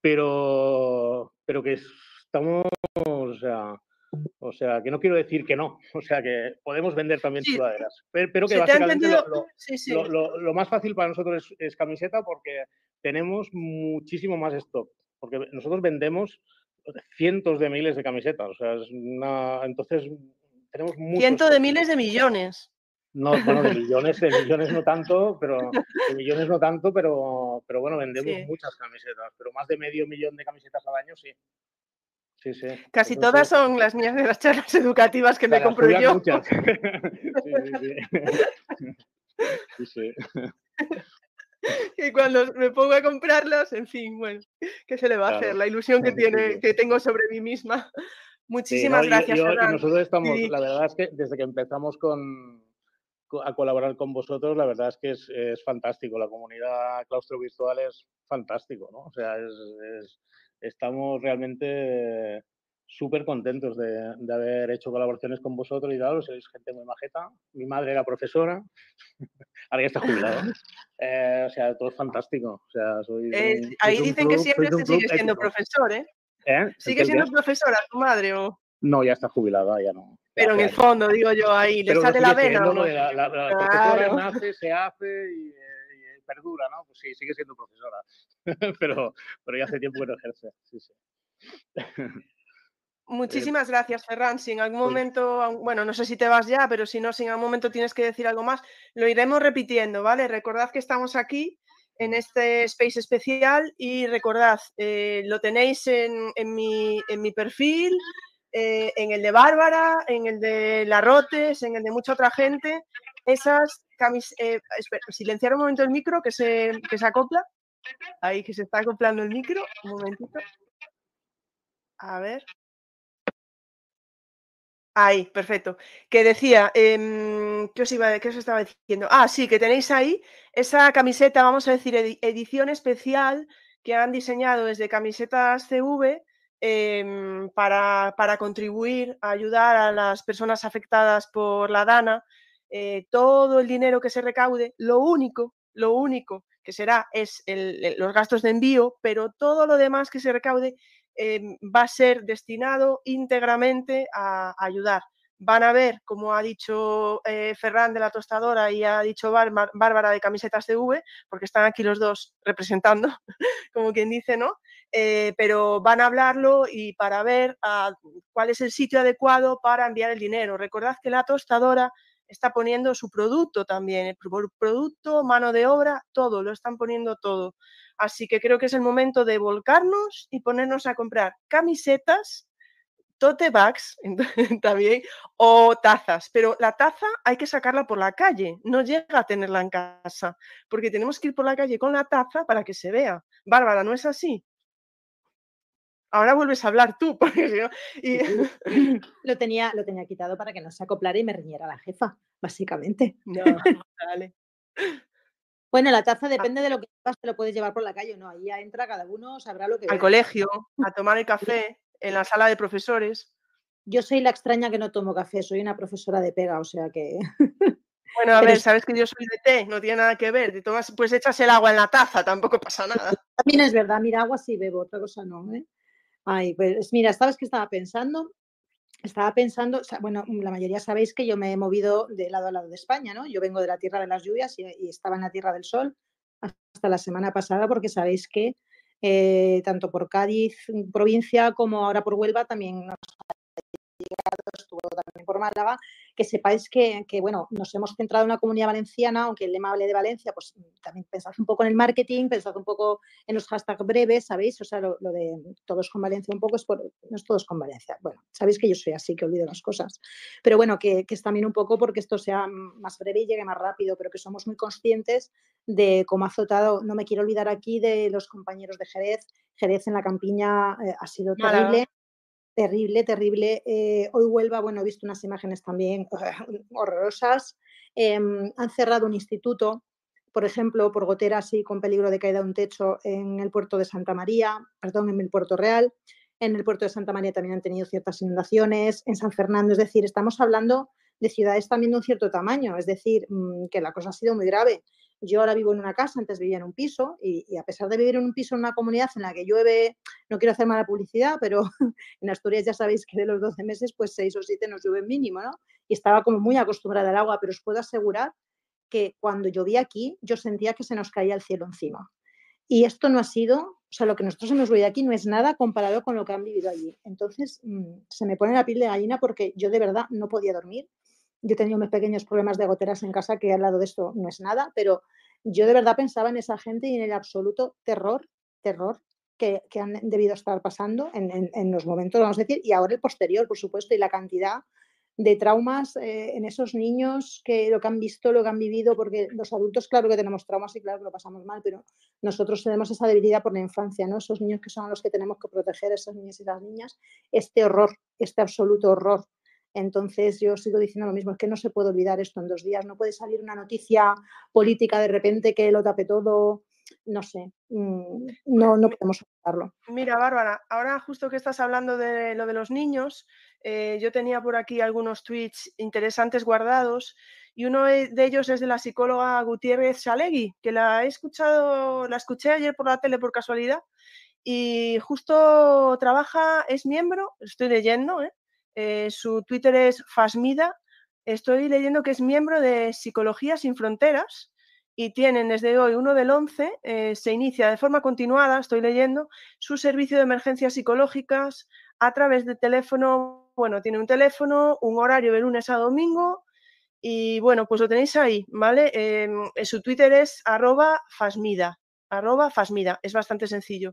Pero, pero que estamos, o sea, o sea, que no quiero decir que no, o sea, que podemos vender también Sí, sudaderas, pero, pero que ¿se te ha básicamente entendido? lo, lo, Sí, sí. lo, lo, lo más fácil para nosotros es, es camiseta porque tenemos muchísimo más stock, porque nosotros vendemos cientos de miles de camisetas, o sea, es una, entonces tenemos muchos. Cientos de miles de millones. No, bueno, de millones, de millones no tanto, pero de millones no tanto, pero, pero bueno, vendemos sí. muchas camisetas, pero más de medio millón de camisetas al año, sí. Sí, sí. Casi entonces, todas son las mías de las charlas educativas que o sea, me compro yo. Muchas. Sí, sí, sí. Sí, sí. Y cuando me pongo a comprarlas, en fin, bueno, ¿qué se le va claro. a hacer? La ilusión que, tiene, sí, sí. que tengo sobre mí misma. Muchísimas sí, no, gracias, yo, yo, Ferran. Y nosotros estamos, sí. la verdad es que desde que empezamos con, a colaborar con vosotros, la verdad es que es, es fantástico. La comunidad Claustro Virtual es fantástico, ¿no? O sea, es, es, estamos realmente súper contentos de, de haber hecho colaboraciones con vosotros y tal. Sois gente muy majeta. Mi madre era profesora, ahora ya está jubilada. Eh, o sea, todo es fantástico. O sea, sois eh, un, ahí sois dicen un club, que siempre se sigue siendo épico. profesor, ¿eh? ¿Eh? ¿Sigue siendo qué? profesora tu madre o...? No, ya está jubilada, ya no. Ya Pero en el fondo, digo yo, ahí, ¿le Pero sale la vena siendo, o no? La, la, la claro. profesora nace, se hace y, y, perdura, ¿no? Pues sí, sigue siendo profesora. pero, pero ya hace tiempo que no ejerce. Sí, sí. Muchísimas eh, gracias, Ferran. Si en algún pues, momento, bueno, no sé si te vas ya, pero si no, si en algún momento tienes que decir algo más, lo iremos repitiendo, ¿vale? Recordad que estamos aquí en este space especial y recordad, eh, lo tenéis en, en, mi, en mi perfil, eh, en el de Bárbara, en el de Larrotes, en el de mucha otra gente. Esas camisetas, eh, espera, silenciar un momento el micro que se, que se acopla. Ahí que se está acoplando el micro, un momentito. A ver. Ahí, perfecto. Que decía, eh, ¿qué, os iba, ¿qué os estaba diciendo? Ah, sí, que tenéis ahí esa camiseta, vamos a decir, ed edición especial que han diseñado desde Camisetas C V eh, para, para contribuir a ayudar a las personas afectadas por la DANA. Eh, todo el dinero que se recaude, lo único, lo único que será es el, el, los gastos de envío, pero todo lo demás que se recaude Eh, va a ser destinado íntegramente a, a ayudar. Van a ver, como ha dicho eh, Ferran de la Tostadora y ha dicho Bárbara, Bárbara de Camisetas C V, porque están aquí los dos representando, como quien dice, ¿no? Eh, pero van a hablarlo y para ver a, cuál es el sitio adecuado para enviar el dinero. Recordad que la Tostadora está poniendo su producto también, el producto, mano de obra, todo, lo están poniendo todo. Así que creo que es el momento de volcarnos y ponernos a comprar camisetas, tote bags también, o tazas. Pero la taza hay que sacarla por la calle, no llega a tenerla en casa, porque tenemos que ir por la calle con la taza para que se vea. Bárbara, ¿no es así? Ahora vuelves a hablar tú, porque si no... Y... Lo, tenía, lo tenía quitado para que no se acoplara y me riñera la jefa, básicamente. No, dale. Bueno, la taza depende de lo que te lo puedes llevar por la calle o no. Ahí ya entra, cada uno sabrá lo que... Al vea. Colegio, a tomar el café, en la sala de profesores. Yo soy la extraña que no tomo café, soy una profesora de pega, o sea que... Bueno, a Pero ver, sabes que yo soy de té, no tiene nada que ver. Te tomas, pues echas el agua en la taza, tampoco pasa nada. También es verdad, mira, agua sí bebo, otra cosa no, ¿eh? Ay, pues mira, ¿sabes qué estaba pensando? estaba pensando, o sea, bueno, la mayoría sabéis que yo me he movido de lado a lado de España, ¿no? Yo vengo de la tierra de las lluvias y, y estaba en la tierra del sol hasta la semana pasada porque sabéis que eh, tanto por Cádiz, provincia, como ahora por Huelva también nos estuvo también por Málaga, que sepáis que, que, bueno, nos hemos centrado en la Comunidad Valenciana, aunque el lema hable de Valencia, pues también pensad un poco en el marketing, pensad un poco en los hashtags breves, ¿sabéis? O sea, lo, lo de todos con Valencia un poco es por, no es todos con Valencia. Bueno, sabéis que yo soy así, que olvido las cosas. Pero bueno, que, que es también un poco porque esto sea más breve y llegue más rápido, pero que somos muy conscientes de cómo ha azotado, no me quiero olvidar aquí de los compañeros de Jerez. Jerez en la campiña eh, ha sido Málaga. terrible. Terrible, terrible. Eh, hoy Huelva, bueno, he visto unas imágenes también horrorosas. Eh, han cerrado un instituto, por ejemplo, por goteras y con peligro de caída de un techo en el puerto de Santa María, perdón, en el Puerto Real. En el puerto de Santa María también han tenido ciertas inundaciones. En San Fernando, es decir, estamos hablando de ciudades también de un cierto tamaño, es decir, que la cosa ha sido muy grave. Yo ahora vivo en una casa, antes vivía en un piso y, y a pesar de vivir en un piso en una comunidad en la que llueve, no quiero hacer mala publicidad, pero en Asturias ya sabéis que de los doce meses, pues seis o siete nos llueve mínimo, ¿no? Y estaba como muy acostumbrada al agua, pero os puedo asegurar que cuando llovía aquí, yo sentía que se nos caía el cielo encima. Y esto no ha sido, o sea, lo que nosotros hemos vivido aquí no es nada comparado con lo que han vivido allí. Entonces, mmm, se me pone la piel de gallina porque yo de verdad no podía dormir. Yo he tenido mis pequeños problemas de goteras en casa, que al lado de esto no es nada, pero yo de verdad pensaba en esa gente y en el absoluto terror, terror que, que han debido estar pasando en, en, en, los momentos, vamos a decir, y ahora el posterior, por supuesto, y la cantidad de traumas eh, en esos niños, que lo que han visto, lo que han vivido, porque los adultos, claro que tenemos traumas y claro que lo pasamos mal, pero nosotros tenemos esa debilidad por la infancia, ¿no? Esos niños que son los que tenemos que proteger, esos niños y las niñas, este horror, este absoluto horror. Entonces yo sigo diciendo lo mismo, es que no se puede olvidar esto en dos días, no puede salir una noticia política de repente que lo tape todo, no sé, no, no podemos olvidarlo. Mira, Bárbara, ahora justo que estás hablando de lo de los niños, eh, yo tenía por aquí algunos tweets interesantes guardados y uno de ellos es de la psicóloga Gutiérrez Salegui, que la he escuchado, la escuché ayer por la tele por casualidad y justo trabaja, es miembro, estoy leyendo, ¿eh? Eh, su Twitter es Fasmida, estoy leyendo que es miembro de Psicología Sin Fronteras y tienen desde hoy, uno del once, eh, se inicia de forma continuada, estoy leyendo, su servicio de emergencias psicológicas a través de teléfono, bueno, tiene un teléfono, un horario de lunes a domingo y bueno, pues lo tenéis ahí, ¿vale? Eh, su Twitter es arroba fasmida, arroba fasmida, es bastante sencillo.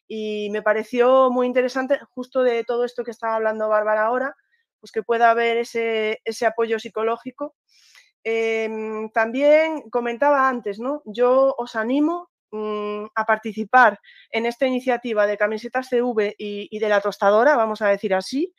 Y me pareció muy interesante justo de todo esto que estaba hablando Bárbara ahora, pues que pueda haber ese, ese apoyo psicológico. Eh, también comentaba antes, ¿no? Yo os animo mmm, a participar en esta iniciativa de Camisetas C V y, y de la tostadora, vamos a decir así,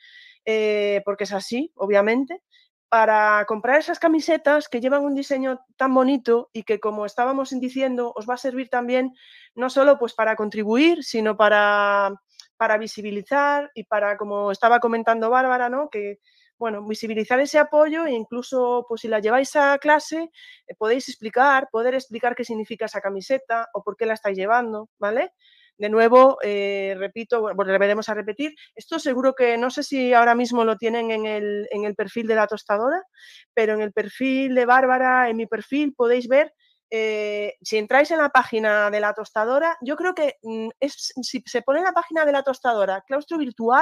eh, porque es así, obviamente, para comprar esas camisetas que llevan un diseño tan bonito y que, como estábamos diciendo, os va a servir también no solo pues para contribuir, sino para, para visibilizar y para, como estaba comentando Bárbara, ¿no? Que bueno, visibilizar ese apoyo e incluso, pues si la lleváis a clase, eh, podéis explicar, poder explicar qué significa esa camiseta o por qué la estáis llevando, ¿vale? De nuevo, eh, repito, bueno, volveremos a repetir, esto seguro que no sé si ahora mismo lo tienen en el, en el perfil de la tostadora, pero en el perfil de Bárbara, en mi perfil, podéis ver, eh, si entráis en la página de la tostadora, yo creo que mm, es, si se pone en la página de la tostadora, claustro virtual,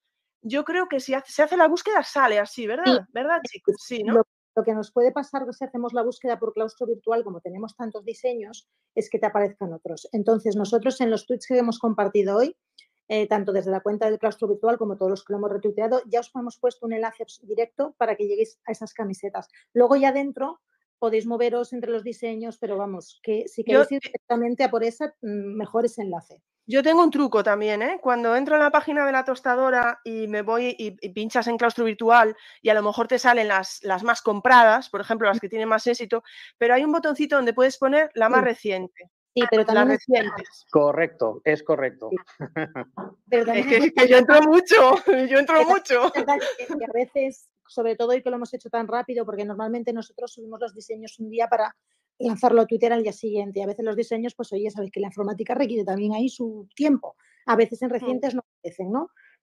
yo creo que si hace, se hace la búsqueda sale así, ¿verdad? Sí. ¿Verdad, chicos? Sí, ¿no? Lo, lo que nos puede pasar si hacemos la búsqueda por claustro virtual, como tenemos tantos diseños, es que te aparezcan otros. Entonces, nosotros en los tweets que hemos compartido hoy, eh, tanto desde la cuenta del claustro virtual como todos los que lo hemos retuiteado, ya os hemos puesto un enlace directo para que lleguéis a esas camisetas. Luego ya dentro podéis moveros entre los diseños, pero vamos, que si queréis Yo, ir directamente a por esa, mejor ese enlace. Yo tengo un truco también, ¿eh? Cuando entro en la página de la tostadora y me voy y, y pinchas en claustro virtual y a lo mejor te salen las, las más compradas, por ejemplo, las que tienen más éxito, pero hay un botoncito donde puedes poner la más sí. reciente. Sí, pero también las recientes. Es... Correcto, es correcto. Sí. Pero es que, es que yo entro mucho, yo entro mucho. Que a veces, sobre todo hoy que lo hemos hecho tan rápido, porque normalmente nosotros subimos los diseños un día para lanzarlo a Twitter al día siguiente. Y a veces los diseños, pues oye, sabéis que la informática requiere también ahí su tiempo. A veces en recientes no aparecen, ¿no?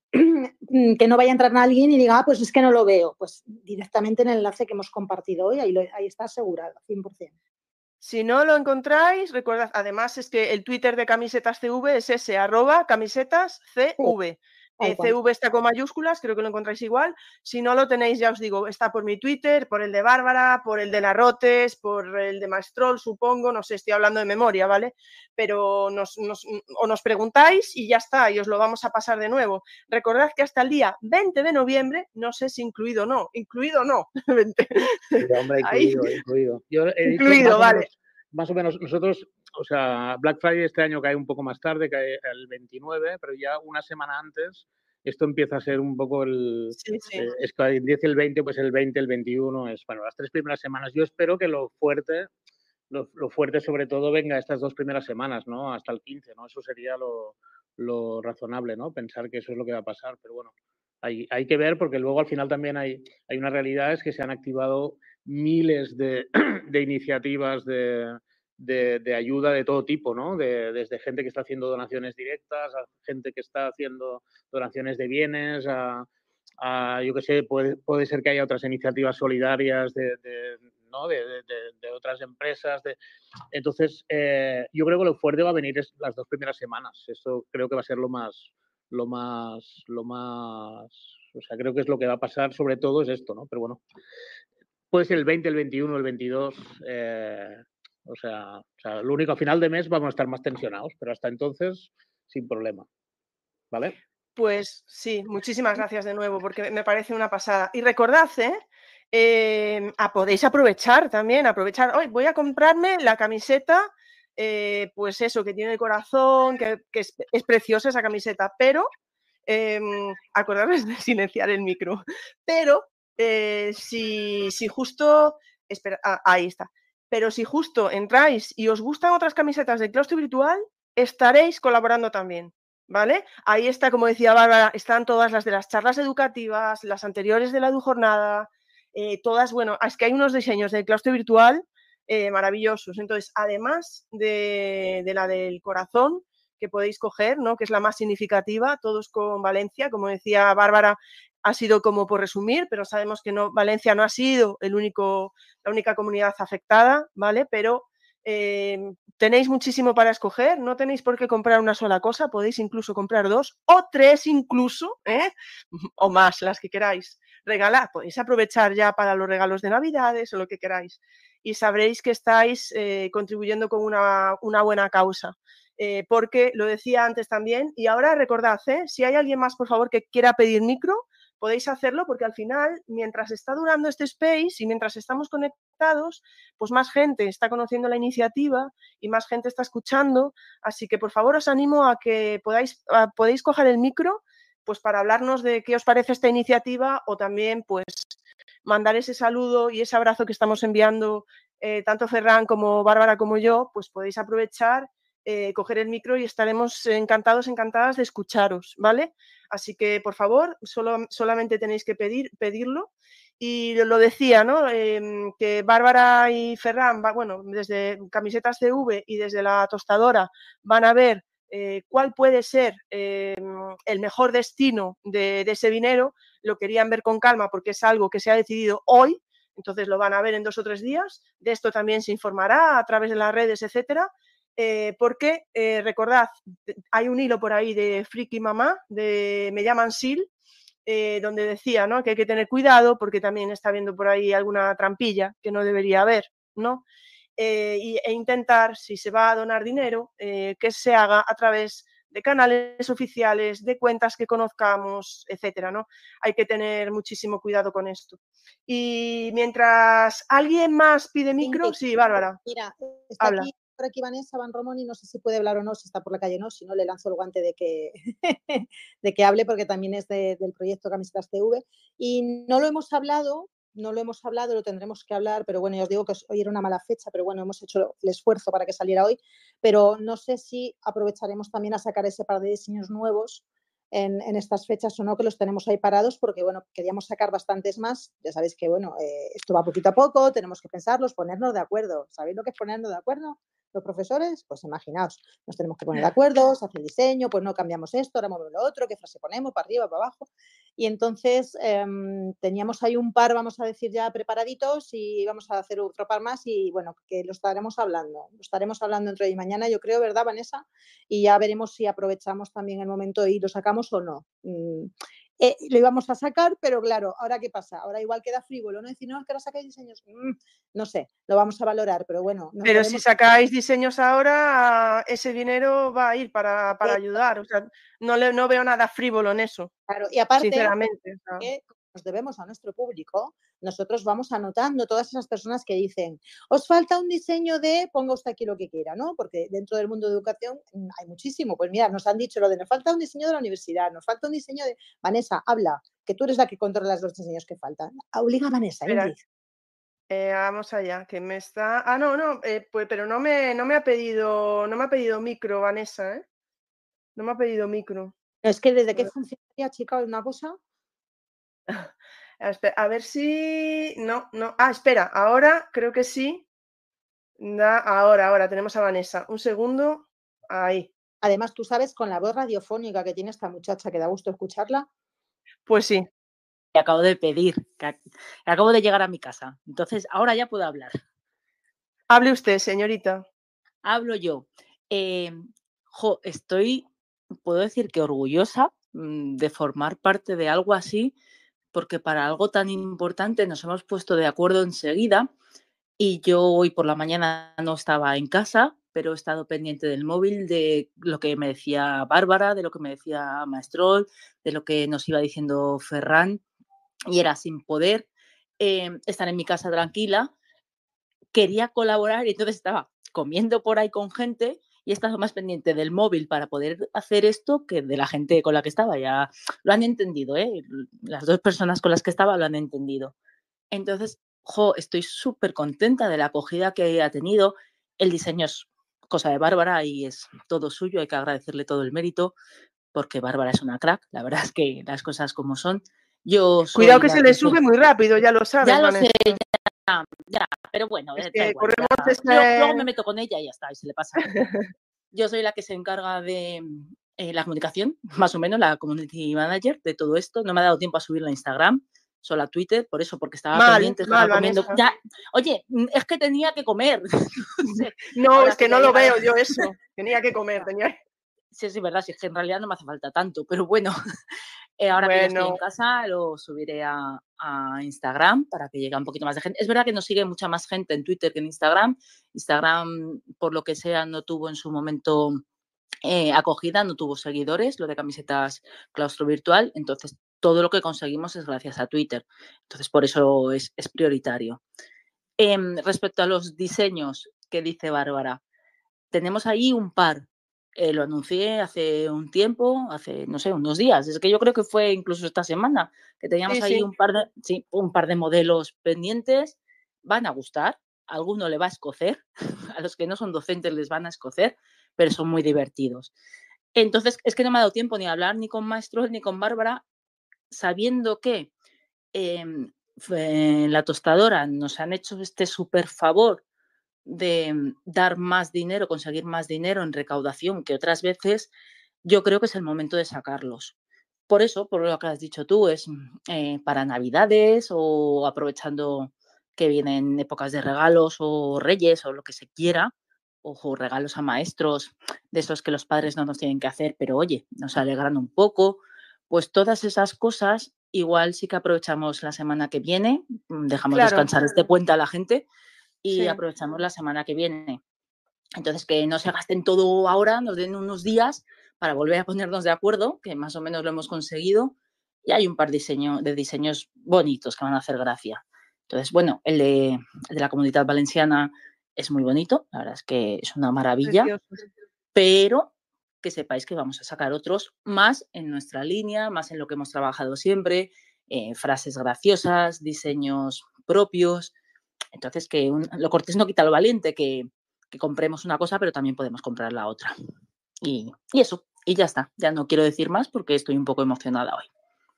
que no vaya a entrar alguien y diga, ah, pues es que no lo veo. Pues directamente en el enlace que hemos compartido hoy, ahí, lo, ahí está asegurado, cien por cien. Si no lo encontráis, recordad, además es que el Twitter de Camisetas C V es ese, arroba camisetas C V. Eh, C V está con mayúsculas, creo que lo encontráis igual. Si no lo tenéis, ya os digo, está por mi Twitter, por el de Bárbara, por el de Narrotes, por el de Maestrol, supongo, no sé, estoy hablando de memoria, ¿vale? Pero nos, nos, o nos preguntáis y ya está, y os lo vamos a pasar de nuevo. Recordad que hasta el día veinte de noviembre, no sé si incluido o no, incluido o no. Sí, hombre, incluido, Ahí. incluido. Yo he incluido, dicho más vale. O menos, más o menos, nosotros, o sea, Black Friday este año cae un poco más tarde, cae el veintinueve, pero ya una semana antes esto empieza a ser un poco el... Sí, sí. Eh, es que el diez y el veinte, pues el veinte, el veintiuno, es, bueno, las tres primeras semanas. Yo espero que lo fuerte, lo, lo fuerte sobre todo venga estas dos primeras semanas, ¿no? Hasta el quince, ¿no? Eso sería lo, lo razonable, ¿no? Pensar que eso es lo que va a pasar, pero bueno, hay, hay que ver porque luego al final también hay, hay una realidad, es que se han activado miles de, de iniciativas de, de, de, ayuda de todo tipo, ¿no? De, desde gente que está haciendo donaciones directas, a gente que está haciendo donaciones de bienes, a, a yo qué sé, puede, puede ser que haya otras iniciativas solidarias de, de, ¿no? de, de, de otras empresas. De... Entonces, eh, yo creo que lo fuerte va a venir es las dos primeras semanas. Eso creo que va a ser lo más, lo más, lo más, o sea, creo que es lo que va a pasar sobre todo es esto, ¿no? Pero bueno, puede ser el veinte, el veintiuno, el veintidós, eh, o, sea, o sea, lo único a final de mes vamos a estar más tensionados, pero hasta entonces sin problema, ¿vale? Pues sí, muchísimas gracias de nuevo, porque me parece una pasada. Y recordad, ¿eh? Eh, a, podéis aprovechar también, aprovechar, hoy voy a comprarme la camiseta, eh, pues eso, que tiene el corazón, que, que es, es preciosa esa camiseta, pero, eh, acordaros de silenciar el micro, pero eh, si, si justo, espera, ah, ahí está, pero si justo entráis y os gustan otras camisetas de Claustro Virtual, estaréis colaborando también. ¿Vale? Ahí está, como decía Bárbara, están todas las de las charlas educativas, las anteriores de la EduJornada, eh, todas, bueno, es que hay unos diseños del claustro virtual eh, maravillosos. Entonces, además de, de la del corazón, que podéis coger, ¿no? Que es la más significativa, todos con Valencia, como decía Bárbara, ha sido como por resumir, pero sabemos que no, Valencia no ha sido el único, la única comunidad afectada, ¿vale? Pero Eh, tenéis muchísimo para escoger, no tenéis por qué comprar una sola cosa, podéis incluso comprar dos o tres incluso, ¿eh? O más, las que queráis. Regalar, podéis aprovechar ya para los regalos de Navidades o lo que queráis y sabréis que estáis eh, contribuyendo con una, una buena causa. Eh, porque lo decía antes también, y ahora recordad, ¿eh? Si hay alguien más, por favor, que quiera pedir micro, podéis hacerlo porque al final, mientras está durando este space y mientras estamos conectados, pues más gente está conociendo la iniciativa y más gente está escuchando. Así que, por favor, os animo a que podáis, a, podéis coger el micro pues para hablarnos de qué os parece esta iniciativa o también pues mandar ese saludo y ese abrazo que estamos enviando eh, tanto Ferran como Bárbara como yo, pues podéis aprovechar, eh, coger el micro y estaremos encantados, encantadas de escucharos, ¿vale? Así que, por favor, solo, solamente tenéis que pedir, pedirlo. Y lo decía, ¿no? Eh, que Bárbara y Ferran, va, bueno, desde Camisetas C V y desde la tostadora van a ver eh, cuál puede ser eh, el mejor destino de, de ese dinero. Lo querían ver con calma porque es algo que se ha decidido hoy, entonces lo van a ver en dos o tres días. De esto también se informará a través de las redes, etcétera. Eh, porque, eh, recordad, hay un hilo por ahí de Friki Mamá, de Me llaman Sil, eh, donde decía, ¿no? Que hay que tener cuidado porque también está viendo por ahí alguna trampilla que no debería haber, ¿no? Eh, y, e intentar, si se va a donar dinero, eh, que se haga a través de canales oficiales, de cuentas que conozcamos, etcétera, ¿no? Hay que tener muchísimo cuidado con esto. Y mientras alguien más pide micro, Ingrid, sí, Bárbara. Mira, está habla. Aquí, por aquí Vanessa Van Romón y no sé si puede hablar o no, si está por la calle o no, si no le lanzo el guante de que, de que hable porque también es de, del proyecto Camisetas T V. Y no lo hemos hablado, no lo hemos hablado, lo tendremos que hablar, pero bueno, ya os digo que hoy era una mala fecha, pero bueno, hemos hecho el esfuerzo para que saliera hoy, pero no sé si aprovecharemos también a sacar ese par de diseños nuevos En, en estas fechas o no, que los tenemos ahí parados porque, bueno, queríamos sacar bastantes más. Ya sabéis que, bueno, eh, esto va poquito a poco, tenemos que pensarlos, ponernos de acuerdo. ¿Sabéis lo que es ponernos de acuerdo? los profesores, pues imaginaos, nos tenemos que poner de acuerdo, se hace el diseño, pues no cambiamos esto, ahora movemos lo otro, qué frase ponemos, para arriba, para abajo. Y entonces eh, teníamos ahí un par, vamos a decir, ya preparaditos y vamos a hacer otro par más y bueno, que lo estaremos hablando. Lo estaremos hablando entre hoy y mañana, yo creo, ¿verdad, Vanessa? Y ya veremos si aprovechamos también el momento y lo sacamos o no. Mm, eh, lo íbamos a sacar, pero claro, ¿ahora qué pasa? Ahora igual queda frívolo, ¿no? Decir, no, es que ahora sacáis diseños. Mm, no sé, lo vamos a valorar, pero bueno. Nos pero ponemos... si sacáis diseños ahora, ese dinero va a ir para, para ayudar. O sea, no, le, no veo nada frívolo en eso. Claro, y aparte, sinceramente, o sea, que nos debemos a nuestro público, nosotros vamos anotando todas esas personas que dicen, os falta un diseño de, ponga usted aquí lo que quiera, ¿no? Porque dentro del mundo de educación hay muchísimo. Pues mira, nos han dicho lo de, nos falta un diseño de la universidad, nos falta un diseño de... Vanessa, habla, que tú eres la que controla los diseños que faltan. Obliga a Vanessa, espera, Ingrid. eh, vamos allá, que me está... Ah, no, no, eh, pues, pero no me, no me ha pedido, no me ha pedido micro, Vanessa, ¿eh? No me ha pedido micro. Es que desde qué funcionaría, chica, una cosa... A ver si... No, no. Ah, espera, ahora creo que sí. Da, ahora, ahora tenemos a Vanessa. Un segundo. Ahí. Además, tú sabes, con la voz radiofónica que tiene esta muchacha, que da gusto escucharla. Pues sí. Que acabo de pedir, que acabo de llegar a mi casa. Entonces, ahora ya puedo hablar. Hable usted, señorita. Hablo yo. Eh, jo, estoy, puedo decir que orgullosa mmm, de formar parte de algo así, porque para algo tan importante nos hemos puesto de acuerdo enseguida y yo hoy por la mañana no estaba en casa, pero he estado pendiente del móvil, de lo que me decía Bárbara, de lo que me decía Maestrol, de lo que nos iba diciendo Ferran, y era sin poder eh, estar en mi casa tranquila, quería colaborar y entonces estaba comiendo por ahí con gente y he estado más pendiente del móvil para poder hacer esto que de la gente con la que estaba. Ya lo han entendido, ¿eh? Las dos personas con las que estaba lo han entendido. Entonces, jo, estoy súper contenta de la acogida que ha tenido. El diseño es cosa de Bárbara y es todo suyo, hay que agradecerle todo el mérito porque Bárbara es una crack, la verdad es que las cosas como son. Yo soy Cuidado que se le sube muy rápido, ya lo sabes, Ya lo Vanessa. sé, ya, ya, pero bueno, es da que igual, corremos ya. ese... Yo, luego me meto con ella y ya está, y se le pasa. Yo soy la que se encarga de eh, la comunicación, más o menos, la community manager de todo esto. No me ha dado tiempo a subirla a Instagram, solo a Twitter, por eso, porque estaba mal, pendiente, estaba mal, comiendo. Vanessa. Ya, oye, es que tenía que comer. no, sé. no Ahora es que sí, no lo llegado... veo yo eso. Tenía que comer, tenía Sí, sí, verdad, sí, es que en realidad no me hace falta tanto, pero bueno, eh, ahora bueno. que ya estoy en casa lo subiré a, a Instagram para que llegue un poquito más de gente. Es verdad que nos sigue mucha más gente en Twitter que en Instagram. Instagram, por lo que sea, no tuvo en su momento eh, acogida, no tuvo seguidores, lo de camisetas claustro virtual, entonces todo lo que conseguimos es gracias a Twitter, entonces por eso es, es prioritario. Eh, respecto a los diseños que dice Bárbara, tenemos ahí un par. Eh, lo anuncié hace un tiempo, hace, no sé, unos días. Es que yo creo que fue incluso esta semana que teníamos sí, ahí sí. Un, par de, sí, un par de modelos pendientes. Van a gustar, a alguno le va a escocer, a los que no son docentes les van a escocer, pero son muy divertidos. Entonces, es que no me ha dado tiempo ni a hablar ni con Maestros ni con Bárbara, sabiendo que eh, en la tostadora nos han hecho este súper favor de dar más dinero, conseguir más dinero en recaudación que otras veces, yo creo que es el momento de sacarlos. Por eso, por lo que has dicho tú, es eh, para Navidades o aprovechando que vienen épocas de regalos o reyes o lo que se quiera, o regalos a maestros, de esos que los padres no nos tienen que hacer, pero oye, nos alegran un poco. Pues todas esas cosas, igual sí que aprovechamos la semana que viene, dejamos claro. descansar este puente a la gente y sí. aprovechamos la semana que viene. Entonces, que no se gasten todo ahora, nos den unos días para volver a ponernos de acuerdo, que más o menos lo hemos conseguido, y hay un par de, diseño, de diseños bonitos que van a hacer gracia. Entonces, bueno, el de, el de la Comunitat Valenciana es muy bonito, la verdad es que es una maravilla, Precioso. Pero que sepáis que vamos a sacar otros más en nuestra línea, más en lo que hemos trabajado siempre, eh, frases graciosas, diseños propios. Entonces, que un, lo cortés no quita lo valiente, que, que compremos una cosa, pero también podemos comprar la otra. Y, y eso, y ya está. Ya no quiero decir más porque estoy un poco emocionada hoy.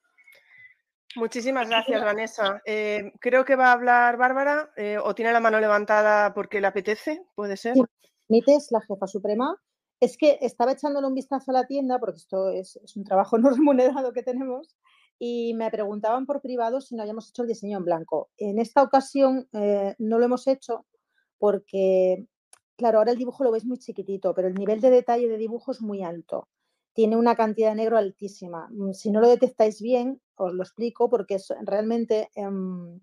Muchísimas gracias, Vanessa. Eh, creo que va a hablar Bárbara, eh, o tiene la mano levantada porque le apetece, ¿puede ser? Sí, Mi Tesla, jefa suprema, es que estaba echándole un vistazo a la tienda, porque esto es, es un trabajo no remunerado que tenemos, y me preguntaban por privado si no habíamos hecho el diseño en blanco. En esta ocasión eh, no lo hemos hecho porque, claro, ahora el dibujo lo veis muy chiquitito, pero el nivel de detalle de dibujo es muy alto. Tiene una cantidad de negro altísima. Si no lo detectáis bien, os lo explico porque es, realmente eh,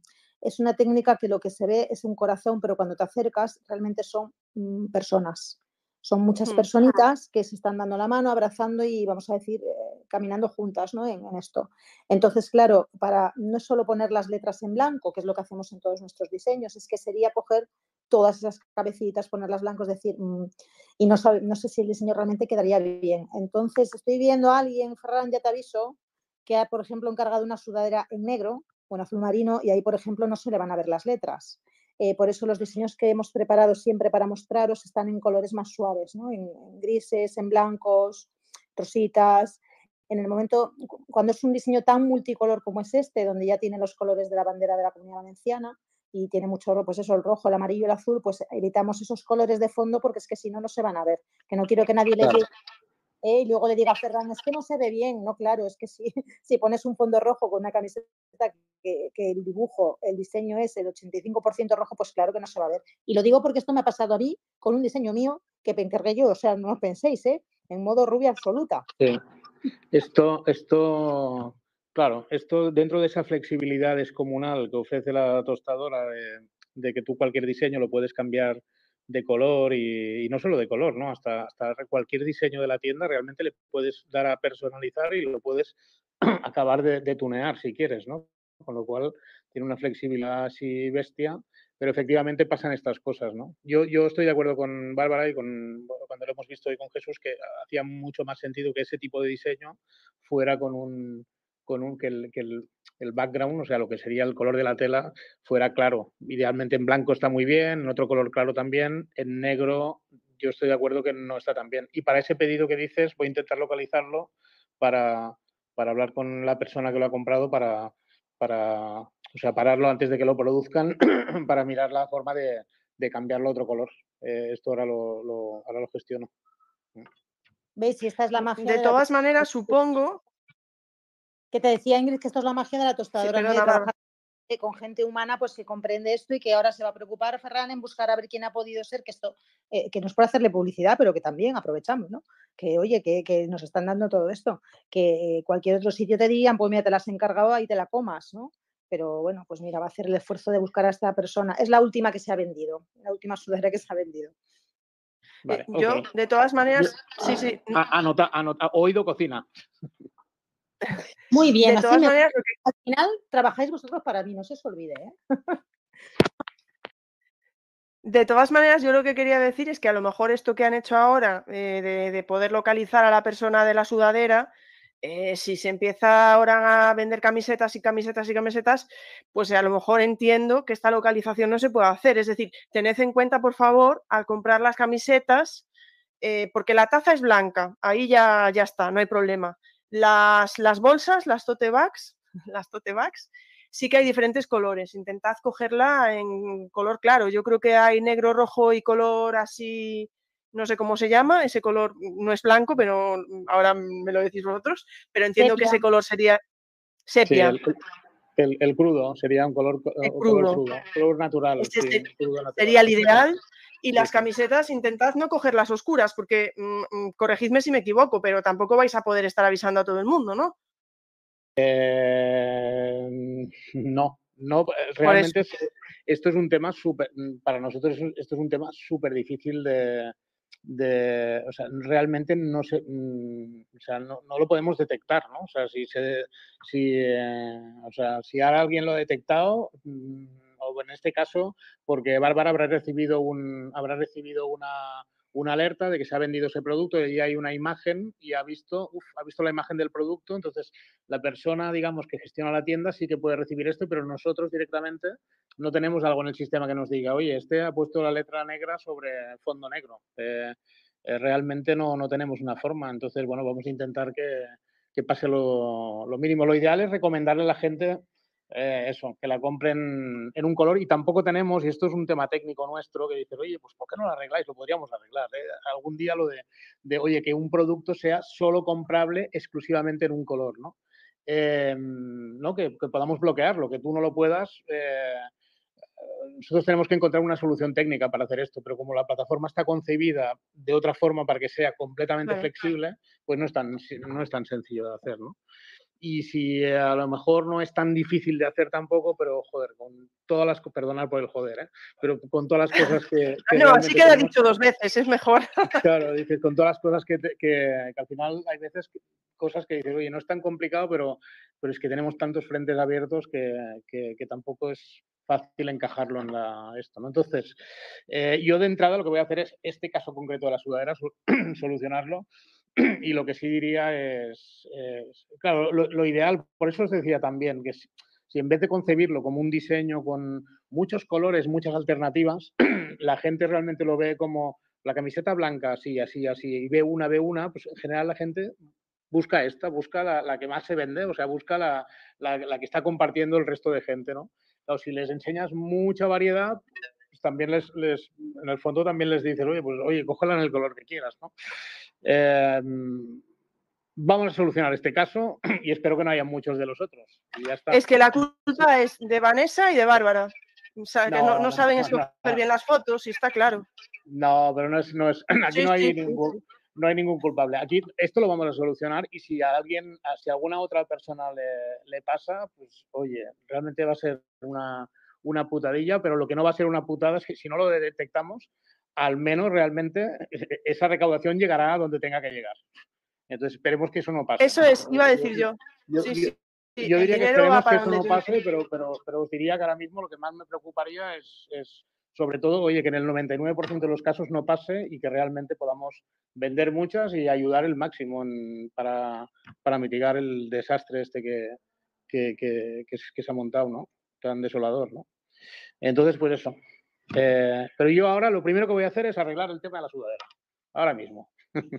es una técnica que lo que se ve es un corazón, pero cuando te acercas realmente son mm, personas. Son muchas personitas que se están dando la mano, abrazando y, vamos a decir, eh, caminando juntas, ¿no? en, en esto. Entonces, claro, para no solo poner las letras en blanco, que es lo que hacemos en todos nuestros diseños, es que sería coger todas esas cabecitas, ponerlas blancos, decir, mmm, y no, sabe, no sé si el diseño realmente quedaría bien. Entonces, estoy viendo a alguien, Ferran, ya te aviso, que ha, por ejemplo, encargado una sudadera en negro o en azul marino y ahí, por ejemplo, no se le van a ver las letras. Eh, por eso los diseños que hemos preparado siempre para mostraros están en colores más suaves, ¿no? en, en grises, en blancos, rositas. En el momento, cuando es un diseño tan multicolor como es este, donde ya tiene los colores de la bandera de la Comunidad Valenciana y tiene mucho, pues eso, el rojo, el amarillo, el azul, pues evitamos esos colores de fondo porque es que si no, no se van a ver. Que no quiero que nadie le diga, eh, y luego le diga a Ferran, es que no se ve bien. No, claro, es que si, si pones un fondo rojo con una camiseta que, que el dibujo, el diseño es el ochenta y cinco por ciento rojo, pues claro que no se va a ver. Y lo digo porque esto me ha pasado a mí con un diseño mío que me encargué yo, o sea, no os penséis, ¿eh? En modo rubia absoluta. Sí. Esto, esto, claro, esto dentro de esa flexibilidad descomunal que ofrece la tostadora de, de que tú cualquier diseño lo puedes cambiar de color y, y no solo de color, ¿no? Hasta, hasta cualquier diseño de la tienda realmente le puedes dar a personalizar y lo puedes acabar de, de tunear si quieres, ¿no? Con lo cual tiene una flexibilidad así bestia, pero efectivamente pasan estas cosas, ¿no? Yo, yo estoy de acuerdo con Bárbara y con, cuando lo hemos visto hoy con Jesús, que hacía mucho más sentido que ese tipo de diseño fuera con un, con un que, el, que el, el background, o sea, lo que sería el color de la tela, fuera claro. Idealmente en blanco está muy bien, en otro color claro también, en negro yo estoy de acuerdo que no está tan bien. Y para ese pedido que dices, voy a intentar localizarlo para, para hablar con la persona que lo ha comprado para, para o sea, pararlo antes de que lo produzcan para mirar la forma de, de cambiarlo a otro color. Eh, esto ahora lo, lo, ahora lo gestiono. ¿Veis? Y esta es la magia de, de todas la... maneras, supongo... Que te decía, Ingrid, que esto es la magia de la tostadora, Sí, ¿no? perdona, De trabajar con gente humana, pues que comprende esto y que ahora se va a preocupar Ferran en buscar a ver quién ha podido ser, que esto, eh, que no es por hacerle publicidad, pero que también aprovechamos, ¿no? Que oye, que, que nos están dando todo esto, que cualquier otro sitio te digan, pues mira, te la has encargado, ahí te la comas, ¿no? Pero bueno, pues mira, va a hacer el esfuerzo de buscar a esta persona. Es la última que se ha vendido, la última sudadera que se ha vendido. Vale, eh, yo, okay. de todas maneras, yo, sí, sí. Anota, anota, oído cocina. Muy bien, de así todas me... maneras, al final trabajáis vosotros para mí, no se os olvide, ¿eh? De todas maneras, yo lo que quería decir es que a lo mejor esto que han hecho ahora, eh, de, de poder localizar a la persona de la sudadera, eh, si se empieza ahora a vender camisetas y camisetas y camisetas, pues a lo mejor entiendo que esta localización no se puede hacer. Es decir, tened en cuenta, por favor, al comprar las camisetas, eh, porque la taza es blanca, ahí ya, ya está, no hay problema. Las, las bolsas, las tote bags, las tote bags, sí que hay diferentes colores. Intentad cogerla en color claro. Yo creo que hay negro, rojo y color así, no sé cómo se llama. Ese color no es blanco, pero ahora me lo decís vosotros. Pero entiendo sepia. Que ese color sería sepia. Sí, el, el, el crudo sería un color, el un crudo. color crudo. Color natural. Este sí, sería, crudo natural. Sería el ideal. Y las sí, sí. camisetas, intentad no cogerlas oscuras, porque mmm, corregidme si me equivoco, pero tampoco vais a poder estar avisando a todo el mundo, ¿no? Eh, no, no, realmente es, esto es un tema súper, para nosotros esto es un tema súper difícil de, de, o sea, realmente no se, o sea, no, no lo podemos detectar, ¿no? O sea, si se, si, eh, o sea, si ahora alguien lo ha detectado, o en este caso, porque Bárbara habrá recibido un, habrá recibido una una alerta de que se ha vendido ese producto y hay una imagen y ha visto, uf, ha visto la imagen del producto, entonces la persona, digamos, que gestiona la tienda sí que puede recibir esto, pero nosotros directamente no tenemos algo en el sistema que nos diga, oye, este ha puesto la letra negra sobre fondo negro. Eh, eh, realmente no, no tenemos una forma, entonces, bueno, vamos a intentar que, que pase lo, lo mínimo. Lo ideal es recomendarle a la gente eh, eso, que la compren en un color y tampoco tenemos, y esto es un tema técnico nuestro, que dices, oye, pues ¿por qué no lo arregláis? Lo podríamos arreglar. ¿eh? Algún día lo de, de, oye, que un producto sea solo comprable exclusivamente en un color, ¿no? Eh, ¿no? Que, que podamos bloquearlo, que tú no lo puedas... Eh, nosotros tenemos que encontrar una solución técnica para hacer esto, pero como la plataforma está concebida de otra forma para que sea completamente Claro. flexible, pues no es tan, no es tan sencillo de hacer, ¿no? Y si a lo mejor no es tan difícil de hacer tampoco, pero joder, con todas las, perdonad por el joder, ¿eh? Pero con todas las cosas que, que No, así realmente queda tenemos, dicho dos veces, es mejor. claro, dices, con todas las cosas que, te, que, que al final hay veces que, cosas que dices, oye, no es tan complicado, pero, pero es que tenemos tantos frentes abiertos que, que, que tampoco es fácil encajarlo en la, esto, ¿no? Entonces, eh, yo de entrada lo que voy a hacer es este caso concreto de la sudadera, solucionarlo. Y lo que sí diría es, es claro, lo, lo, ideal, por eso os decía también, que si, si en vez de concebirlo como un diseño con muchos colores, muchas alternativas, la gente realmente lo ve como la camiseta blanca, así, así, así, y ve una, ve una, pues en general la gente busca esta, busca la, la que más se vende, o sea, busca la, la, la que está compartiendo el resto de gente, ¿no? Claro, si les enseñas mucha variedad, pues también les, les, en el fondo también les dices, oye, pues oye, cógela en el color que quieras, ¿no? Eh, vamos a solucionar este caso y espero que no haya muchos de los otros. Y ya está. Es que la culpa es de Vanessa y de Bárbara. O sea, que no, no, no saben escoger no, no. bien las fotos y está claro. No, pero no es, no es aquí sí, no hay sí, ningún, sí, sí. no hay ningún culpable. Aquí esto lo vamos a solucionar y si a alguien, si a alguna otra persona le, le pasa, pues oye, realmente va a ser una, una putadilla, pero lo que no va a ser una putada es que si no lo detectamos, al menos realmente esa recaudación llegará a donde tenga que llegar. Entonces esperemos que eso no pase. Eso es, iba a decir yo. Yo, sí, yo, sí, sí. yo El diría que dinero va esperemos que para eso donde no tiene. pase, pero, pero, pero os diría que ahora mismo lo que más me preocuparía es, es sobre todo, oye, que en el noventa y nueve por ciento de los casos no pase y que realmente podamos vender muchas y ayudar el máximo en, para, para mitigar el desastre este que, que, que, que, que se ha montado, ¿no? Tan desolador, ¿no? Entonces, pues eso. Eh, pero yo ahora lo primero que voy a hacer es arreglar el tema de la sudadera. Ahora mismo.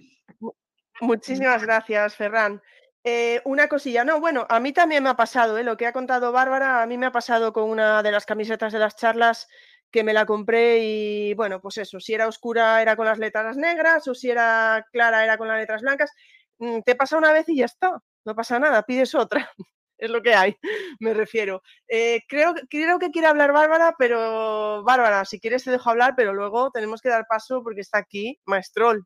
Muchísimas gracias, Ferran. Eh, una cosilla, no, bueno, a mí también me ha pasado, ¿eh? Lo que ha contado Bárbara, a mí me ha pasado con una de las camisetas de las charlas que me la compré y, bueno, pues eso, si era oscura era con las letras negras o si era clara era con las letras blancas. Te pasa una vez y ya está, no pasa nada, pides otra, es lo que hay, me refiero. Eh, creo, creo que quiere hablar Bárbara, pero Bárbara, si quieres te dejo hablar, pero luego tenemos que dar paso porque está aquí Maestrol.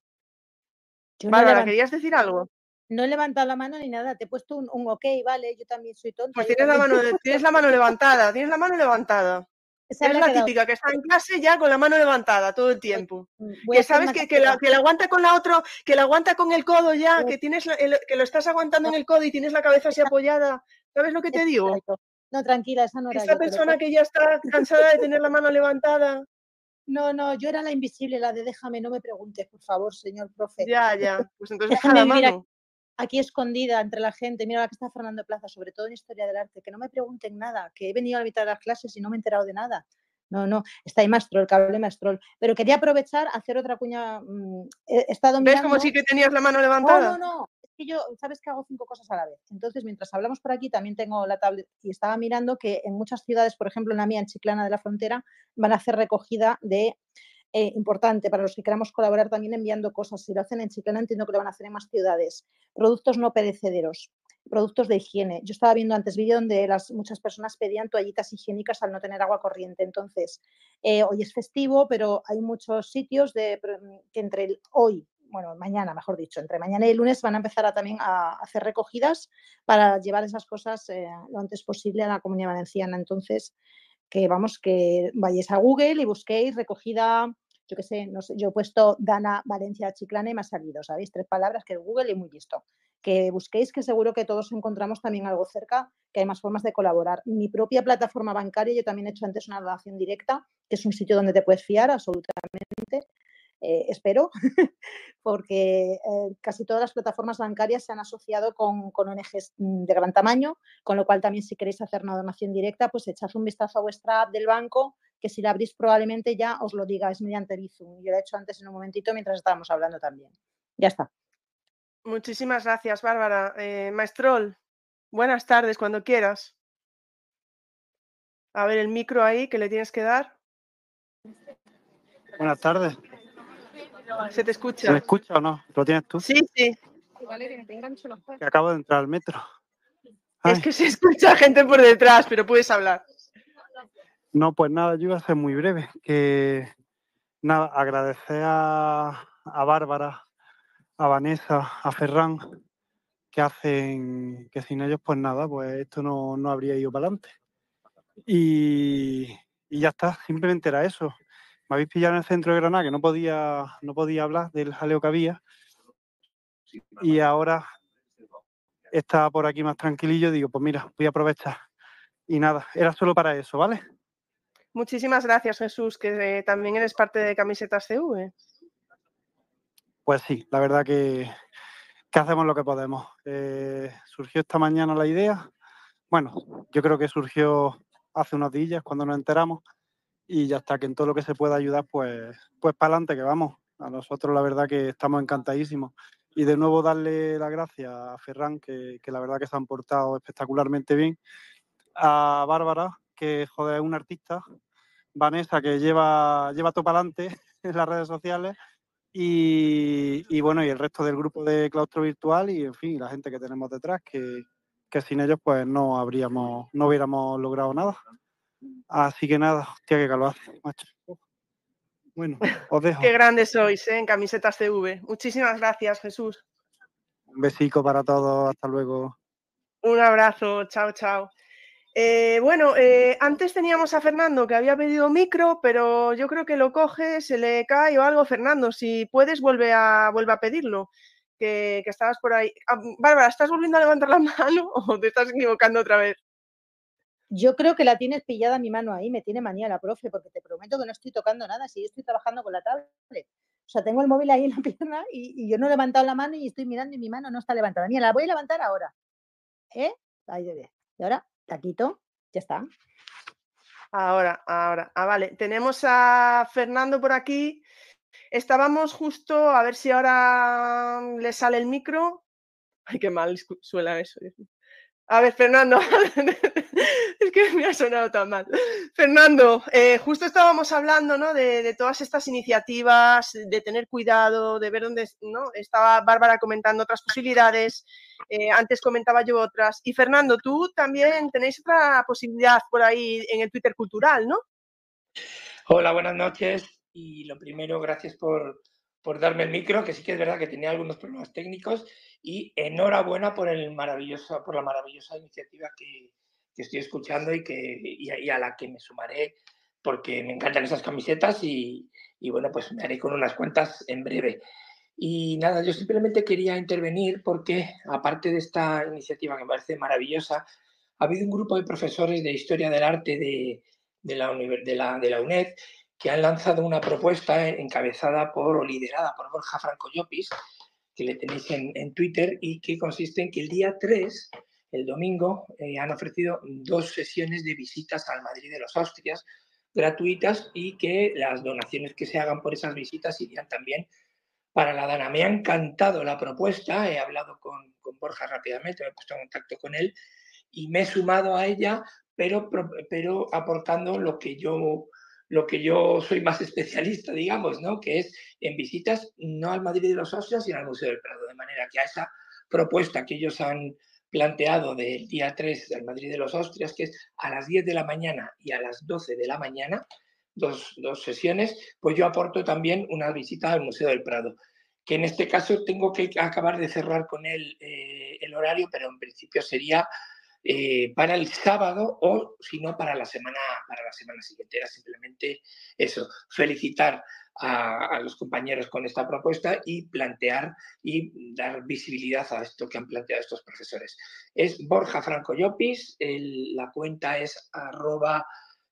Yo Bárbara, no ¿querías decir algo? No he levantado la mano ni nada, te he puesto un, un ok, vale, yo también soy tonta. Pues yo tienes la, también... mano, tienes la mano levantada, tienes la mano levantada. Se Eres habrá la quedado. típica que está en clase ya con la mano levantada todo el tiempo. Voy a que hacer sabes una que, que, la, que la aguanta con la otra, que la aguanta con el codo ya, que tienes la, el, que lo estás aguantando en el codo y tienes la cabeza así apoyada. ¿Sabes lo que te digo? No, tranquila, esa no era Esta yo. persona Pero... que ya está cansada de tener la mano levantada. No, no, yo era la invisible, la de déjame, no me preguntes, por favor, señor profe. Ya, ya, pues entonces déjame baja la vivir mano. Aquí, aquí escondida entre la gente. Mira la que está Fernando Plaza, sobre todo en Historia del Arte, que no me pregunten nada, que he venido a la mitad de las clases y no me he enterado de nada. No, no, está ahí Maestrol, cable Maestrol. Pero quería aprovechar, hacer otra cuña. Mmm, he estado ¿Ves mirando... como sí que tenías la mano levantada? No, no, no. Es que yo, sabes que hago cinco cosas a la vez. Entonces, mientras hablamos por aquí, también tengo la tablet y estaba mirando que en muchas ciudades, por ejemplo, en la mía, en Chiclana de la Frontera, van a hacer recogida de, eh, importante, para los que queramos colaborar también enviando cosas. Si lo hacen en Chiclana, entiendo que lo van a hacer en más ciudades. Productos no perecederos, productos de higiene. Yo estaba viendo antes vídeo donde las, muchas personas pedían toallitas higiénicas al no tener agua corriente. Entonces, eh, hoy es festivo, pero hay muchos sitios de, que entre el, hoy, bueno, mañana, mejor dicho, entre mañana y el lunes van a empezar a, también a hacer recogidas para llevar esas cosas eh, lo antes posible a la Comunidad Valenciana. Entonces, que vamos, que vayáis a Google y busquéis recogida, yo qué sé, no sé, yo he puesto Dana Valencia Chiclana y me ha salido, ¿sabéis? Tres palabras que es Google y muy listo. Que busquéis, que seguro que todos encontramos también algo cerca, que hay más formas de colaborar. Mi propia plataforma bancaria, yo también he hecho antes una donación directa, que es un sitio donde te puedes fiar absolutamente. Eh, espero, porque eh, casi todas las plataformas bancarias se han asociado con, con O N Ges de gran tamaño, con lo cual también si queréis hacer una donación directa, pues echad un vistazo a vuestra app del banco, que si la abrís probablemente ya os lo diga, es mediante Bizum. Yo lo he hecho antes en un momentito mientras estábamos hablando también. Ya está. Muchísimas gracias, Bárbara. Eh, Maestrol, buenas tardes, cuando quieras. A ver, el micro ahí que le tienes que dar. Buenas tardes. Se te escucha. ¿Se me escucha o no? ¿Lo tienes tú? Sí, sí. Que acabo de entrar al metro. Ay. Es que se escucha gente por detrás, pero puedes hablar. No, pues nada, yo iba a ser muy breve. Que nada, agradecer a, a Bárbara, a Vanessa, a Ferran, que hacen que sin ellos, pues nada, pues esto no, no habría ido para adelante. Y, y ya está, simplemente era eso. Me habéis pillado en el centro de Granada, que no podía, no podía hablar del jaleo que había. Y ahora estaba por aquí más tranquilillo, digo, pues mira, voy a aprovechar. Y nada, era solo para eso, ¿vale? Muchísimas gracias, Jesús, que eh, también eres parte de Camisetas C V. Pues sí, la verdad que, que hacemos lo que podemos. Eh, surgió esta mañana la idea. Bueno, yo creo que surgió hace unos días cuando nos enteramos. Y ya está, que en todo lo que se pueda ayudar, pues, pues para adelante, que vamos. A nosotros la verdad que estamos encantadísimos. Y de nuevo darle las gracias a Ferran, que, que la verdad que se han portado espectacularmente bien. A Bárbara, que joder, es una artista. Vanessa, que lleva, lleva todo para adelante en las redes sociales. Y, y bueno, y el resto del grupo de Claustro Virtual y, en fin, la gente que tenemos detrás, que, que sin ellos pues no habríamos, no hubiéramos logrado nada. Así que nada, hostia, qué calor hace, macho. Bueno, os dejo. Qué grandes sois, ¿eh? En Camisetas C V. Muchísimas gracias, Jesús. Un besico para todos, hasta luego. Un abrazo, chao, chao. Eh, bueno, eh, antes teníamos a Fernando que había pedido micro, pero yo creo que lo coge, se le cae o algo. Fernando, si puedes, vuelve a, vuelve a pedirlo, que, que estabas por ahí. Ah, Bárbara, ¿estás volviendo a levantar la mano o te estás equivocando otra vez? Yo creo que la tienes pillada mi mano ahí, me tiene manía la profe, porque te prometo que no estoy tocando nada, si yo estoy trabajando con la tablet. O sea, tengo el móvil ahí en la pierna y, y yo no he levantado la mano y estoy mirando y mi mano no está levantada. Mira, la voy a levantar ahora. ¿Eh? Ahí debe. Y ahora la quito, ya está. Ahora, ahora. Ah, vale. Tenemos a Fernando por aquí. Estábamos justo, a ver si ahora le sale el micro. Ay, qué mal suena eso. A ver, Fernando, es que me ha sonado tan mal. Fernando, eh, justo estábamos hablando, ¿no? de, de todas estas iniciativas, de tener cuidado, de ver dónde, ¿no? Estaba Bárbara comentando otras posibilidades, eh, antes comentaba yo otras. Y Fernando, tú también tenéis otra posibilidad por ahí en el Twitter cultural, ¿no? Hola, buenas noches. Y lo primero, gracias por, por darme el micro, que sí que es verdad que tenía algunos problemas técnicos. Y enhorabuena por, el maravilloso, por la maravillosa iniciativa que, que estoy escuchando y, que, y, a, y a la que me sumaré, porque me encantan esas camisetas y, y bueno, pues me haré con unas cuantas en breve. Y nada, yo simplemente quería intervenir porque, aparte de esta iniciativa que me parece maravillosa, ha habido un grupo de profesores de Historia del Arte de, de, la, de, la, de la UNED que han lanzado una propuesta encabezada por o liderada por Borja Franco Llopis, que le tenéis en, en Twitter, y que consiste en que el día tres, el domingo, eh, han ofrecido dos sesiones de visitas al Madrid de los Austrias gratuitas y que las donaciones que se hagan por esas visitas irían también para la Dana. Me ha encantado la propuesta, he hablado con, con Borja rápidamente, me he puesto en contacto con él y me he sumado a ella, pero, pero aportando lo que yo lo que yo soy más especialista, digamos, ¿no? Que es en visitas no al Madrid de los Austrias, sino al Museo del Prado, de manera que a esa propuesta que ellos han planteado del día tres del Madrid de los Austrias, que es a las diez de la mañana y a las doce de la mañana, dos, dos sesiones, pues yo aporto también una visita al Museo del Prado, que en este caso tengo que acabar de cerrar con él eh, el horario, pero en principio sería eh, para el sábado o si no para la semana para la semana siguiente. Era simplemente eso, felicitar a, a los compañeros con esta propuesta y plantear y dar visibilidad a esto que han planteado estos profesores. Es Borja Franco Llopis, el, la cuenta es arroba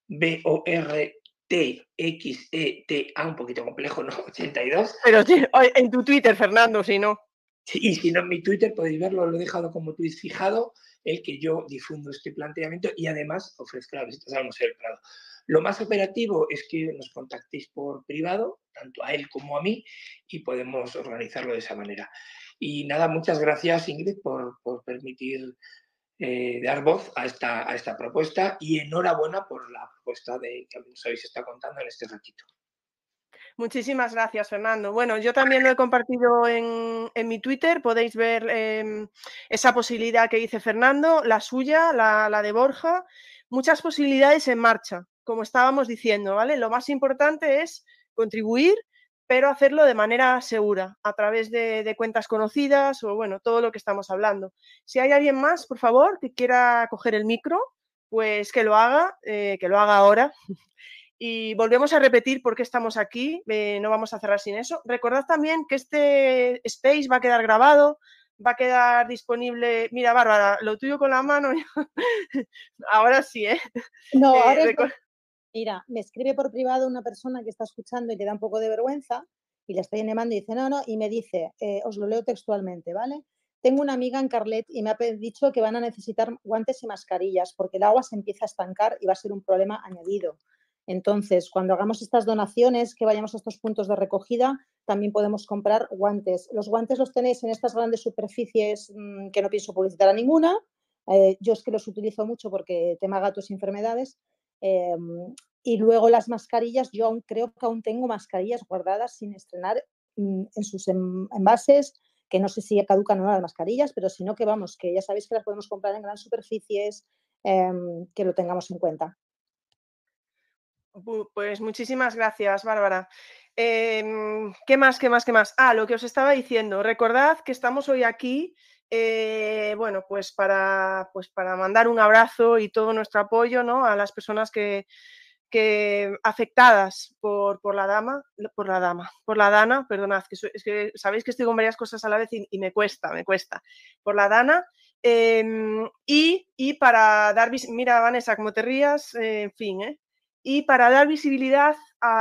B O R T X E T A, un poquito complejo, ¿no? ochenta y dos. Pero sí, en tu Twitter, Fernando, si no. Y si no en mi Twitter podéis verlo, lo he dejado como tweet fijado, el que yo difundo este planteamiento y además ofrezco las visitas al Museo del Prado. Lo más operativo es que nos contactéis por privado, tanto a él como a mí, y podemos organizarlo de esa manera. Y nada, muchas gracias, Ingrid, por, por permitir eh, dar voz a esta, a esta propuesta y enhorabuena por la propuesta de, que nos habéis estado contando en este ratito. Muchísimas gracias, Fernando. Bueno, yo también lo he compartido en, en mi Twitter, podéis ver eh, esa posibilidad que dice Fernando, la suya, la, la de Borja, muchas posibilidades en marcha, como estábamos diciendo, ¿vale? Lo más importante es contribuir, pero hacerlo de manera segura, a través de, de cuentas conocidas o, bueno, todo lo que estamos hablando. Si hay alguien más, por favor, que quiera coger el micro, pues que lo haga, eh, que lo haga ahora. Y volvemos a repetir por qué estamos aquí, eh, no vamos a cerrar sin eso. Recordad también que este space va a quedar grabado, va a quedar disponible. Mira, Bárbara, lo tuyo con la mano, ahora sí, ¿eh? No, eh, ahora es... record... Mira, me escribe por privado una persona que está escuchando y le da un poco de vergüenza y le estoy animando y dice, no, no, y me dice, eh, os lo leo textualmente, ¿vale? Tengo una amiga en Carlet y me ha dicho que van a necesitar guantes y mascarillas porque el agua se empieza a estancar y va a ser un problema añadido. Entonces, cuando hagamos estas donaciones, que vayamos a estos puntos de recogida, también podemos comprar guantes. Los guantes los tenéis en estas grandes superficies mmm, que no pienso publicitar a ninguna. Eh, yo es que los utilizo mucho porque tema gatos y enfermedades. Eh, y luego las mascarillas, yo aún creo que aún tengo mascarillas guardadas sin estrenar mmm, en sus envases, que no sé si caducan o no las mascarillas, pero si no que vamos, que ya sabéis que las podemos comprar en grandes superficies, eh, que lo tengamos en cuenta. Pues muchísimas gracias, Bárbara. Eh, ¿Qué más, qué más, qué más? Ah, lo que os estaba diciendo. Recordad que estamos hoy aquí, eh, bueno, pues para, pues para mandar un abrazo y todo nuestro apoyo, ¿no? A las personas que, que afectadas por, por la dama, por la dama, por la dana, perdonad, que, soy, es que sabéis que estoy con varias cosas a la vez y, y me cuesta, me cuesta, por la dana. Eh, y, y para dar, mira, Vanessa, como te rías, eh, en fin, ¿eh? Y para dar visibilidad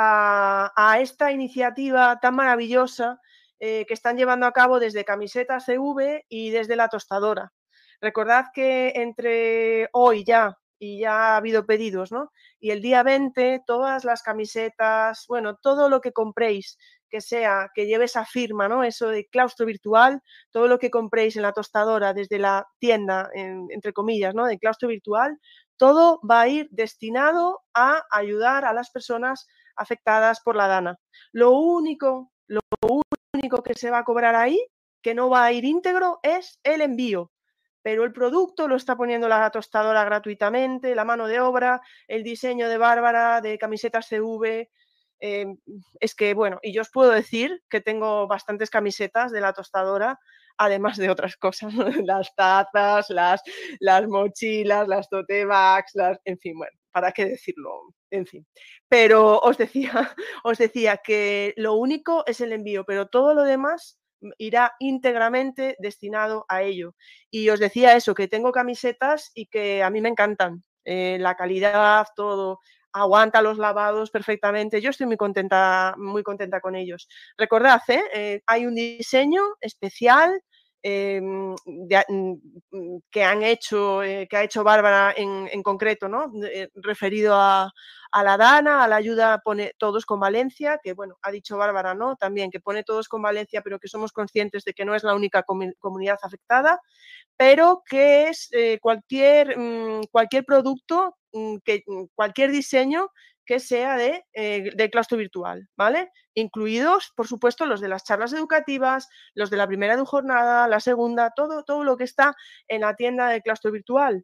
a, a esta iniciativa tan maravillosa eh, que están llevando a cabo desde Camisetas C V y desde La Tostadora. Recordad que entre hoy ya, y ya ha habido pedidos, ¿no? Y el día veinte, todas las camisetas, bueno, todo lo que compréis, que sea, que lleve esa firma, ¿no? Eso de claustro virtual, todo lo que compréis en La Tostadora desde la tienda, en, entre comillas, ¿no? De claustro virtual, todo va a ir destinado a ayudar a las personas afectadas por la dana. Lo único, lo único que se va a cobrar ahí, que no va a ir íntegro, es el envío. Pero el producto lo está poniendo la tostadora gratuitamente, la mano de obra, el diseño de Bárbara, de Camisetas C V. Eh, es que, bueno, y yo os puedo decir que tengo bastantes camisetas de La Tostadora, además de otras cosas, ¿no? Las tazas, las, las mochilas, las tote bags, las, en fin, bueno, ¿para qué decirlo? En fin. Pero os decía, os decía que lo único es el envío, pero todo lo demás irá íntegramente destinado a ello. Y os decía eso, que tengo camisetas y que a mí me encantan. Eh, la calidad, todo, aguanta los lavados perfectamente. Yo estoy muy contenta, muy contenta con ellos. Recordad, ¿eh? Eh, hay un diseño especial eh, de, que han hecho, eh, que ha hecho Bárbara en, en concreto, ¿no? Eh, referido a, a la dana, a la ayuda pone Todos con Valencia, que bueno, ha dicho Bárbara, ¿no? También que pone Todos con Valencia, pero que somos conscientes de que no es la única com comunidad afectada, pero que es eh, cualquier, mmm, cualquier producto, mmm, que, cualquier diseño que sea de, eh, de claustro virtual, ¿vale? Incluidos, por supuesto, los de las charlas educativas, los de la primera de jornada, la segunda, todo, todo lo que está en la tienda de claustro virtual.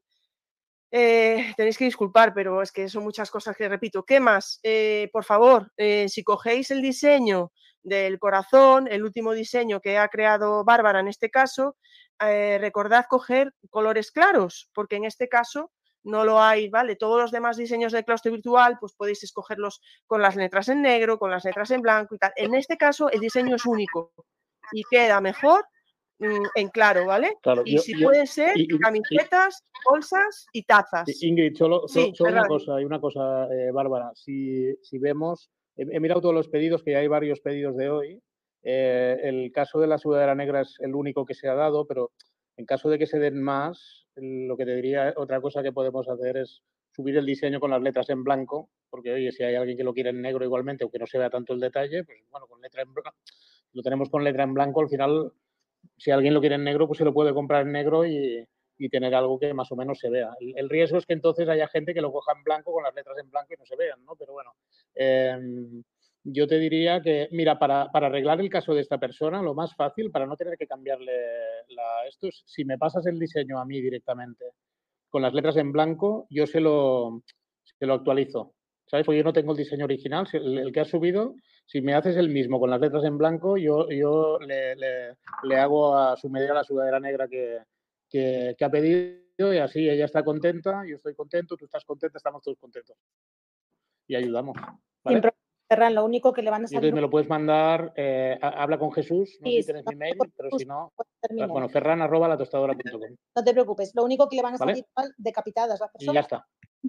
Eh, tenéis que disculpar, pero es que son muchas cosas que repito. ¿Qué más? Eh, por favor, eh, si cogéis el diseño del corazón, el último diseño que ha creado Bárbara en este caso, eh, recordad coger colores claros, porque en este caso no lo hay, ¿vale? Todos los demás diseños de claustro virtual, pues podéis escogerlos con las letras en negro, con las letras en blanco y tal. En este caso el diseño es único y queda mejor en claro, ¿vale? Claro, y yo, si yo, puede ser, y, y, camisetas, bolsas y tazas. Ingrid, solo, sí, solo una cosa, y una cosa, eh, Bárbara, si, si vemos, he, he mirado todos los pedidos, que ya hay varios pedidos de hoy. Eh, el caso de la sudadera negra es el único que se ha dado, pero en caso de que se den más, lo que te diría, otra cosa que podemos hacer es subir el diseño con las letras en blanco, porque oye, si hay alguien que lo quiere en negro igualmente, aunque no se vea tanto el detalle, pues bueno, con letra en blanco, lo tenemos con letra en blanco, al final, si alguien lo quiere en negro, pues se lo puede comprar en negro y, y tener algo que más o menos se vea. El, el riesgo es que entonces haya gente que lo coja en blanco con las letras en blanco y no se vean, ¿no? Pero bueno, eh, yo te diría que, mira, para, para arreglar el caso de esta persona, lo más fácil, para no tener que cambiarle la, esto, es si me pasas el diseño a mí directamente con las letras en blanco, yo se lo, se lo actualizo, ¿sabes? Porque yo no tengo el diseño original, el, el que has subido, si me haces el mismo con las letras en blanco, yo, yo le, le, le hago a su medida la sudadera negra que, que, que ha pedido y así ella está contenta, yo estoy contento, tú estás contenta, estamos todos contentos. Y ayudamos, ¿vale? Siempre, Ferran, lo único que le van a salir... Y entonces me lo puedes mandar, eh, habla con Jesús, no sé sí, si tienes mi mail, pero si no, bueno, ferran arroba la tostadora punto com. No te preocupes, lo único que le van a salir ¿vale? decapitadas las personas. Y ya está.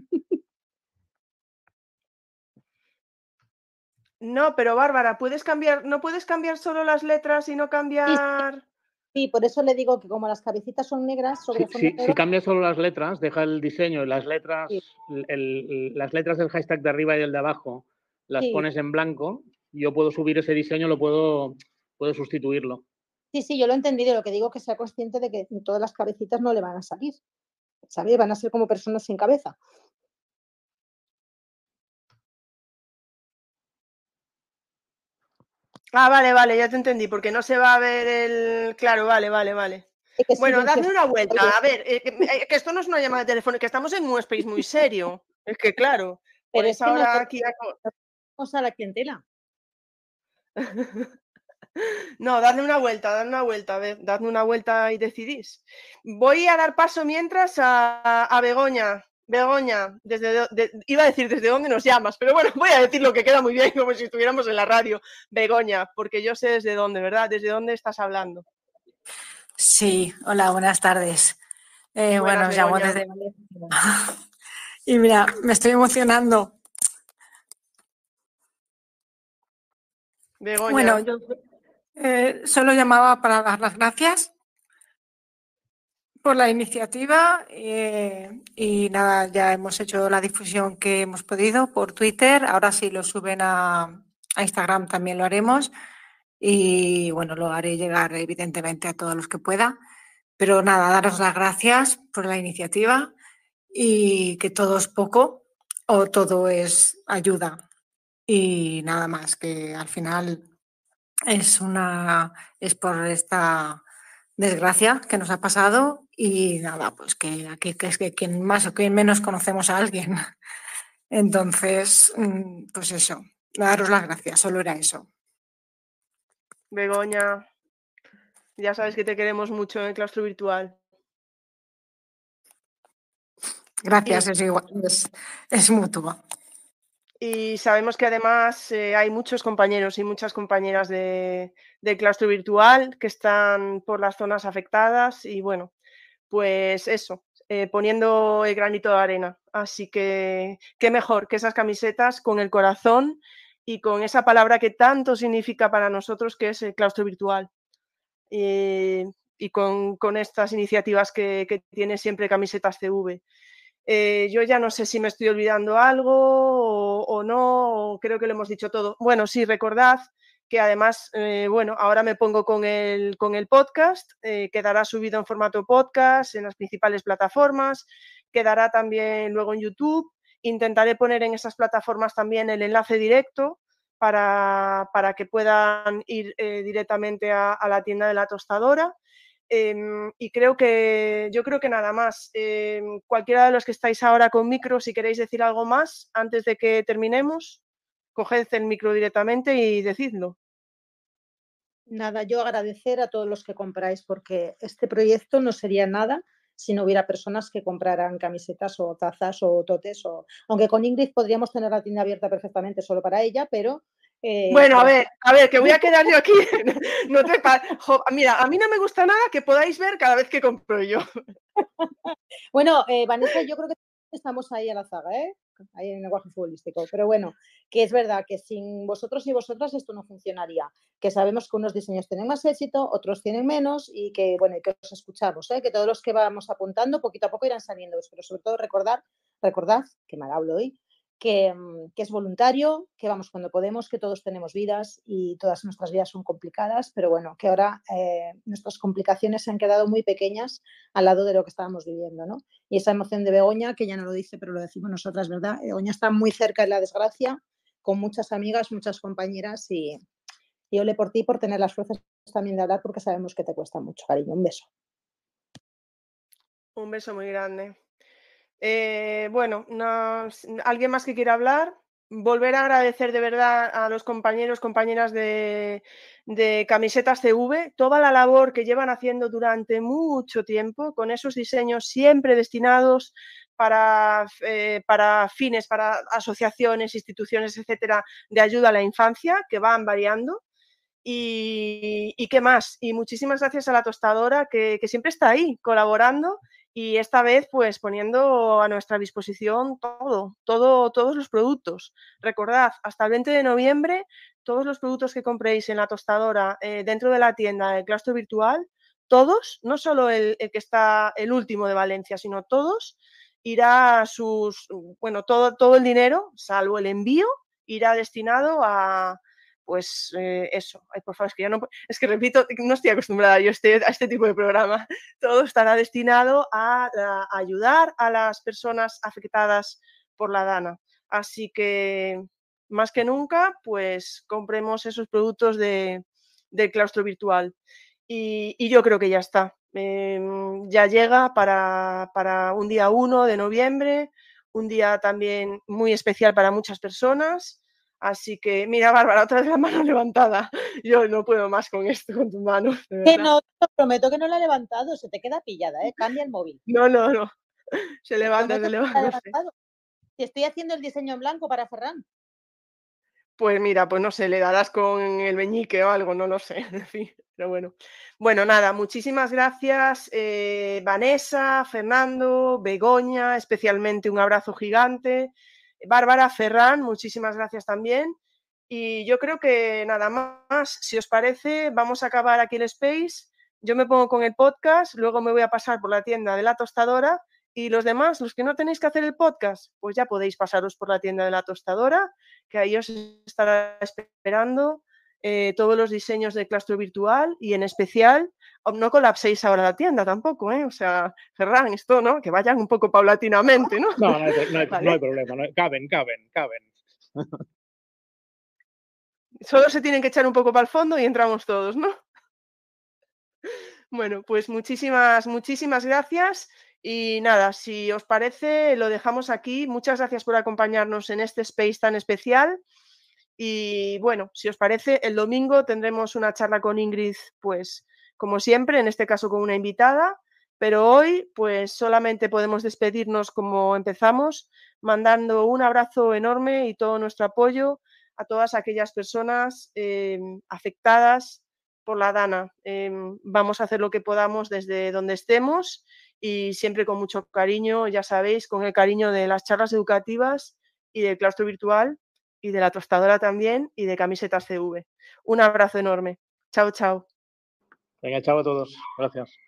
No, pero Bárbara, puedes cambiar, no puedes cambiar solo las letras y no cambiar. Sí, sí. Sí, por eso le digo que como las cabecitas son negras, sobre sí, sí, negro, si cambias solo las letras, deja el diseño y las letras, sí. el, el, las letras del hashtag de arriba y el de abajo, las sí. pones en blanco, yo puedo subir ese diseño, lo puedo, puedo sustituirlo. Sí, sí, yo lo he entendido, lo que digo es que sea consciente de que todas las cabecitas no le van a salir, ¿sabes? Van a ser como personas sin cabeza. Ah, vale, vale, ya te entendí, porque no se va a ver el... Claro, vale, vale, vale. Bueno, dadme una vuelta, a ver, eh, que, eh, que esto no es una llamada de teléfono, que estamos en un space muy serio. Es que claro, pero es que ahora no aquí... Vamos a la clientela. No, dadme una vuelta, dadme una vuelta, a ver, dadme una vuelta y decidís. Voy a dar paso mientras a, a Begoña. Begoña, desde de, iba a decir desde dónde nos llamas, pero bueno, voy a decir lo que queda muy bien, como si estuviéramos en la radio. Begoña, porque yo sé desde dónde, ¿verdad? ¿Desde dónde estás hablando? Sí, hola, buenas tardes. Eh, buenas, bueno, os llamo desde Valencia. Y mira, me estoy emocionando. Begoña. Bueno, yo eh, solo llamaba para dar las gracias por la iniciativa eh, y nada, ya hemos hecho la difusión que hemos podido por Twitter, ahora sí lo suben a, a Instagram también lo haremos y bueno, lo haré llegar evidentemente a todos los que pueda, pero nada, daros las gracias por la iniciativa y que todo es poco o todo es ayuda y nada más, que al final es una es por esta desgracia que nos ha pasado y nada, pues que aquí que es que quien más o quien menos conocemos a alguien. Entonces, pues eso, daros las gracias, solo era eso. Begoña, ya sabes que te queremos mucho en el claustro virtual. Gracias, y, es igual, es, es mutuo. Y sabemos que además eh, hay muchos compañeros y muchas compañeras de, de claustro virtual que están por las zonas afectadas y bueno, pues eso, eh, poniendo el granito de arena. Así que qué mejor que esas camisetas con el corazón y con esa palabra que tanto significa para nosotros que es el claustro virtual. Eh, y con, con estas iniciativas que, que tiene siempre Camisetas C V. Eh, yo ya no sé si me estoy olvidando algo o, o no, o creo que lo hemos dicho todo. Bueno, sí, recordad que además, eh, bueno, ahora me pongo con el, con el podcast, eh, quedará subido en formato podcast en las principales plataformas, quedará también luego en YouTube. Intentaré poner en esas plataformas también el enlace directo para, para que puedan ir eh, directamente a, a la tienda de la tostadora. Eh, y creo que, yo creo que nada más. Eh, cualquiera de los que estáis ahora con micro, si queréis decir algo más antes de que terminemos, coged el micro directamente y decidlo. Nada, yo agradecer a todos los que compráis porque este proyecto no sería nada si no hubiera personas que compraran camisetas o tazas o totes. O... Aunque con Ingrid podríamos tener la tienda abierta perfectamente solo para ella, pero... Eh, bueno, a ver, a ver, que voy a quedar yo aquí. No te pa... jo, mira, a mí no me gusta nada que podáis ver cada vez que compro yo. Bueno, eh, Vanessa, yo creo que estamos ahí a la zaga, ¿eh? Ahí en el lenguaje futbolístico. Pero bueno, que es verdad que sin vosotros y vosotras esto no funcionaría. Que sabemos que unos diseños tienen más éxito, otros tienen menos y que, bueno, y que os escuchamos, ¿eh? Que todos los que vamos apuntando poquito a poco irán saliendo. Pero sobre todo recordar, recordad, que mal hablo hoy, que, que es voluntario, que vamos cuando podemos, que todos tenemos vidas y todas nuestras vidas son complicadas, pero bueno, que ahora eh, nuestras complicaciones se han quedado muy pequeñas al lado de lo que estábamos viviendo, ¿no? Y esa emoción de Begoña, que ya no lo dice, pero lo decimos nosotras, ¿verdad? Begoña está muy cerca de la desgracia, con muchas amigas, muchas compañeras y, y ole por ti por tener las fuerzas también de hablar porque sabemos que te cuesta mucho, cariño. Un beso. Un beso muy grande. Eh, bueno, no, ¿alguien más que quiera hablar? Volver a agradecer de verdad a los compañeros, compañeras de, de Camisetas C V, toda la labor que llevan haciendo durante mucho tiempo, con esos diseños siempre destinados para, eh, para fines, para asociaciones, instituciones, etcétera, de ayuda a la infancia, que van variando. Y, y qué más, y muchísimas gracias a la tostadora que, que siempre está ahí colaborando y esta vez pues poniendo a nuestra disposición todo, todo, todos los productos. Recordad, hasta el veinte de noviembre, todos los productos que compréis en la tostadora eh, dentro de la tienda del Claustro Virtual, todos, no solo el, el que está el último de Valencia, sino todos, irá a sus, bueno, todo, todo el dinero, salvo el envío, irá destinado a pues eh, eso, ay, por favor, es que ya no, es que repito, no estoy acostumbrada yo a este, a este tipo de programa. Todo estará destinado a, a ayudar a las personas afectadas por la DANA. Así que, más que nunca, pues compremos esos productos de, del Claustro Virtual. Y, y yo creo que ya está. Eh, ya llega para, para un día uno de noviembre, un día también muy especial para muchas personas. Así que, mira, Bárbara, otra vez la mano levantada. Yo no puedo más con esto, con tu mano. Que no, te prometo que no la he levantado, se te queda pillada, ¿eh? Cambia el móvil. No, no, no. Se levanta, se levanta. No sé. Te estoy haciendo el diseño en blanco para Ferran. Pues mira, pues no sé, le darás con el meñique o algo, no lo sé. En fin, pero bueno. Bueno, nada, muchísimas gracias, eh, Vanessa, Fernando, Begoña, especialmente un abrazo gigante. Bárbara, Ferran, muchísimas gracias también. Y yo creo que nada más, si os parece, vamos a acabar aquí el space. Yo me pongo con el podcast, luego me voy a pasar por la tienda de la tostadora y los demás, los que no tenéis que hacer el podcast, pues ya podéis pasaros por la tienda de la tostadora, que ahí os estará esperando eh, todos los diseños de Claustro Virtual y en especial, no colapséis ahora la tienda tampoco, ¿eh? O sea, Ferran, esto, ¿no? Que vayan un poco paulatinamente, ¿no? No, no hay, no hay, ¿vale? No hay problema, no hay, caben, caben, caben. Solo se tienen que echar un poco para el fondo y entramos todos, ¿no? Bueno, pues muchísimas, muchísimas gracias. Y nada, si os parece, lo dejamos aquí. Muchas gracias por acompañarnos en este space tan especial. Y bueno, si os parece, el domingo tendremos una charla con Ingrid, pues como siempre, en este caso con una invitada. Pero hoy, pues solamente podemos despedirnos como empezamos, mandando un abrazo enorme y todo nuestro apoyo a todas aquellas personas eh, afectadas por la DANA. Eh, vamos a hacer lo que podamos desde donde estemos y siempre con mucho cariño, ya sabéis, con el cariño de las charlas educativas y del Claustro Virtual y de la tostadora también y de Camisetas C V. Un abrazo enorme. Chao, chao. Venga, chao a todos. Gracias.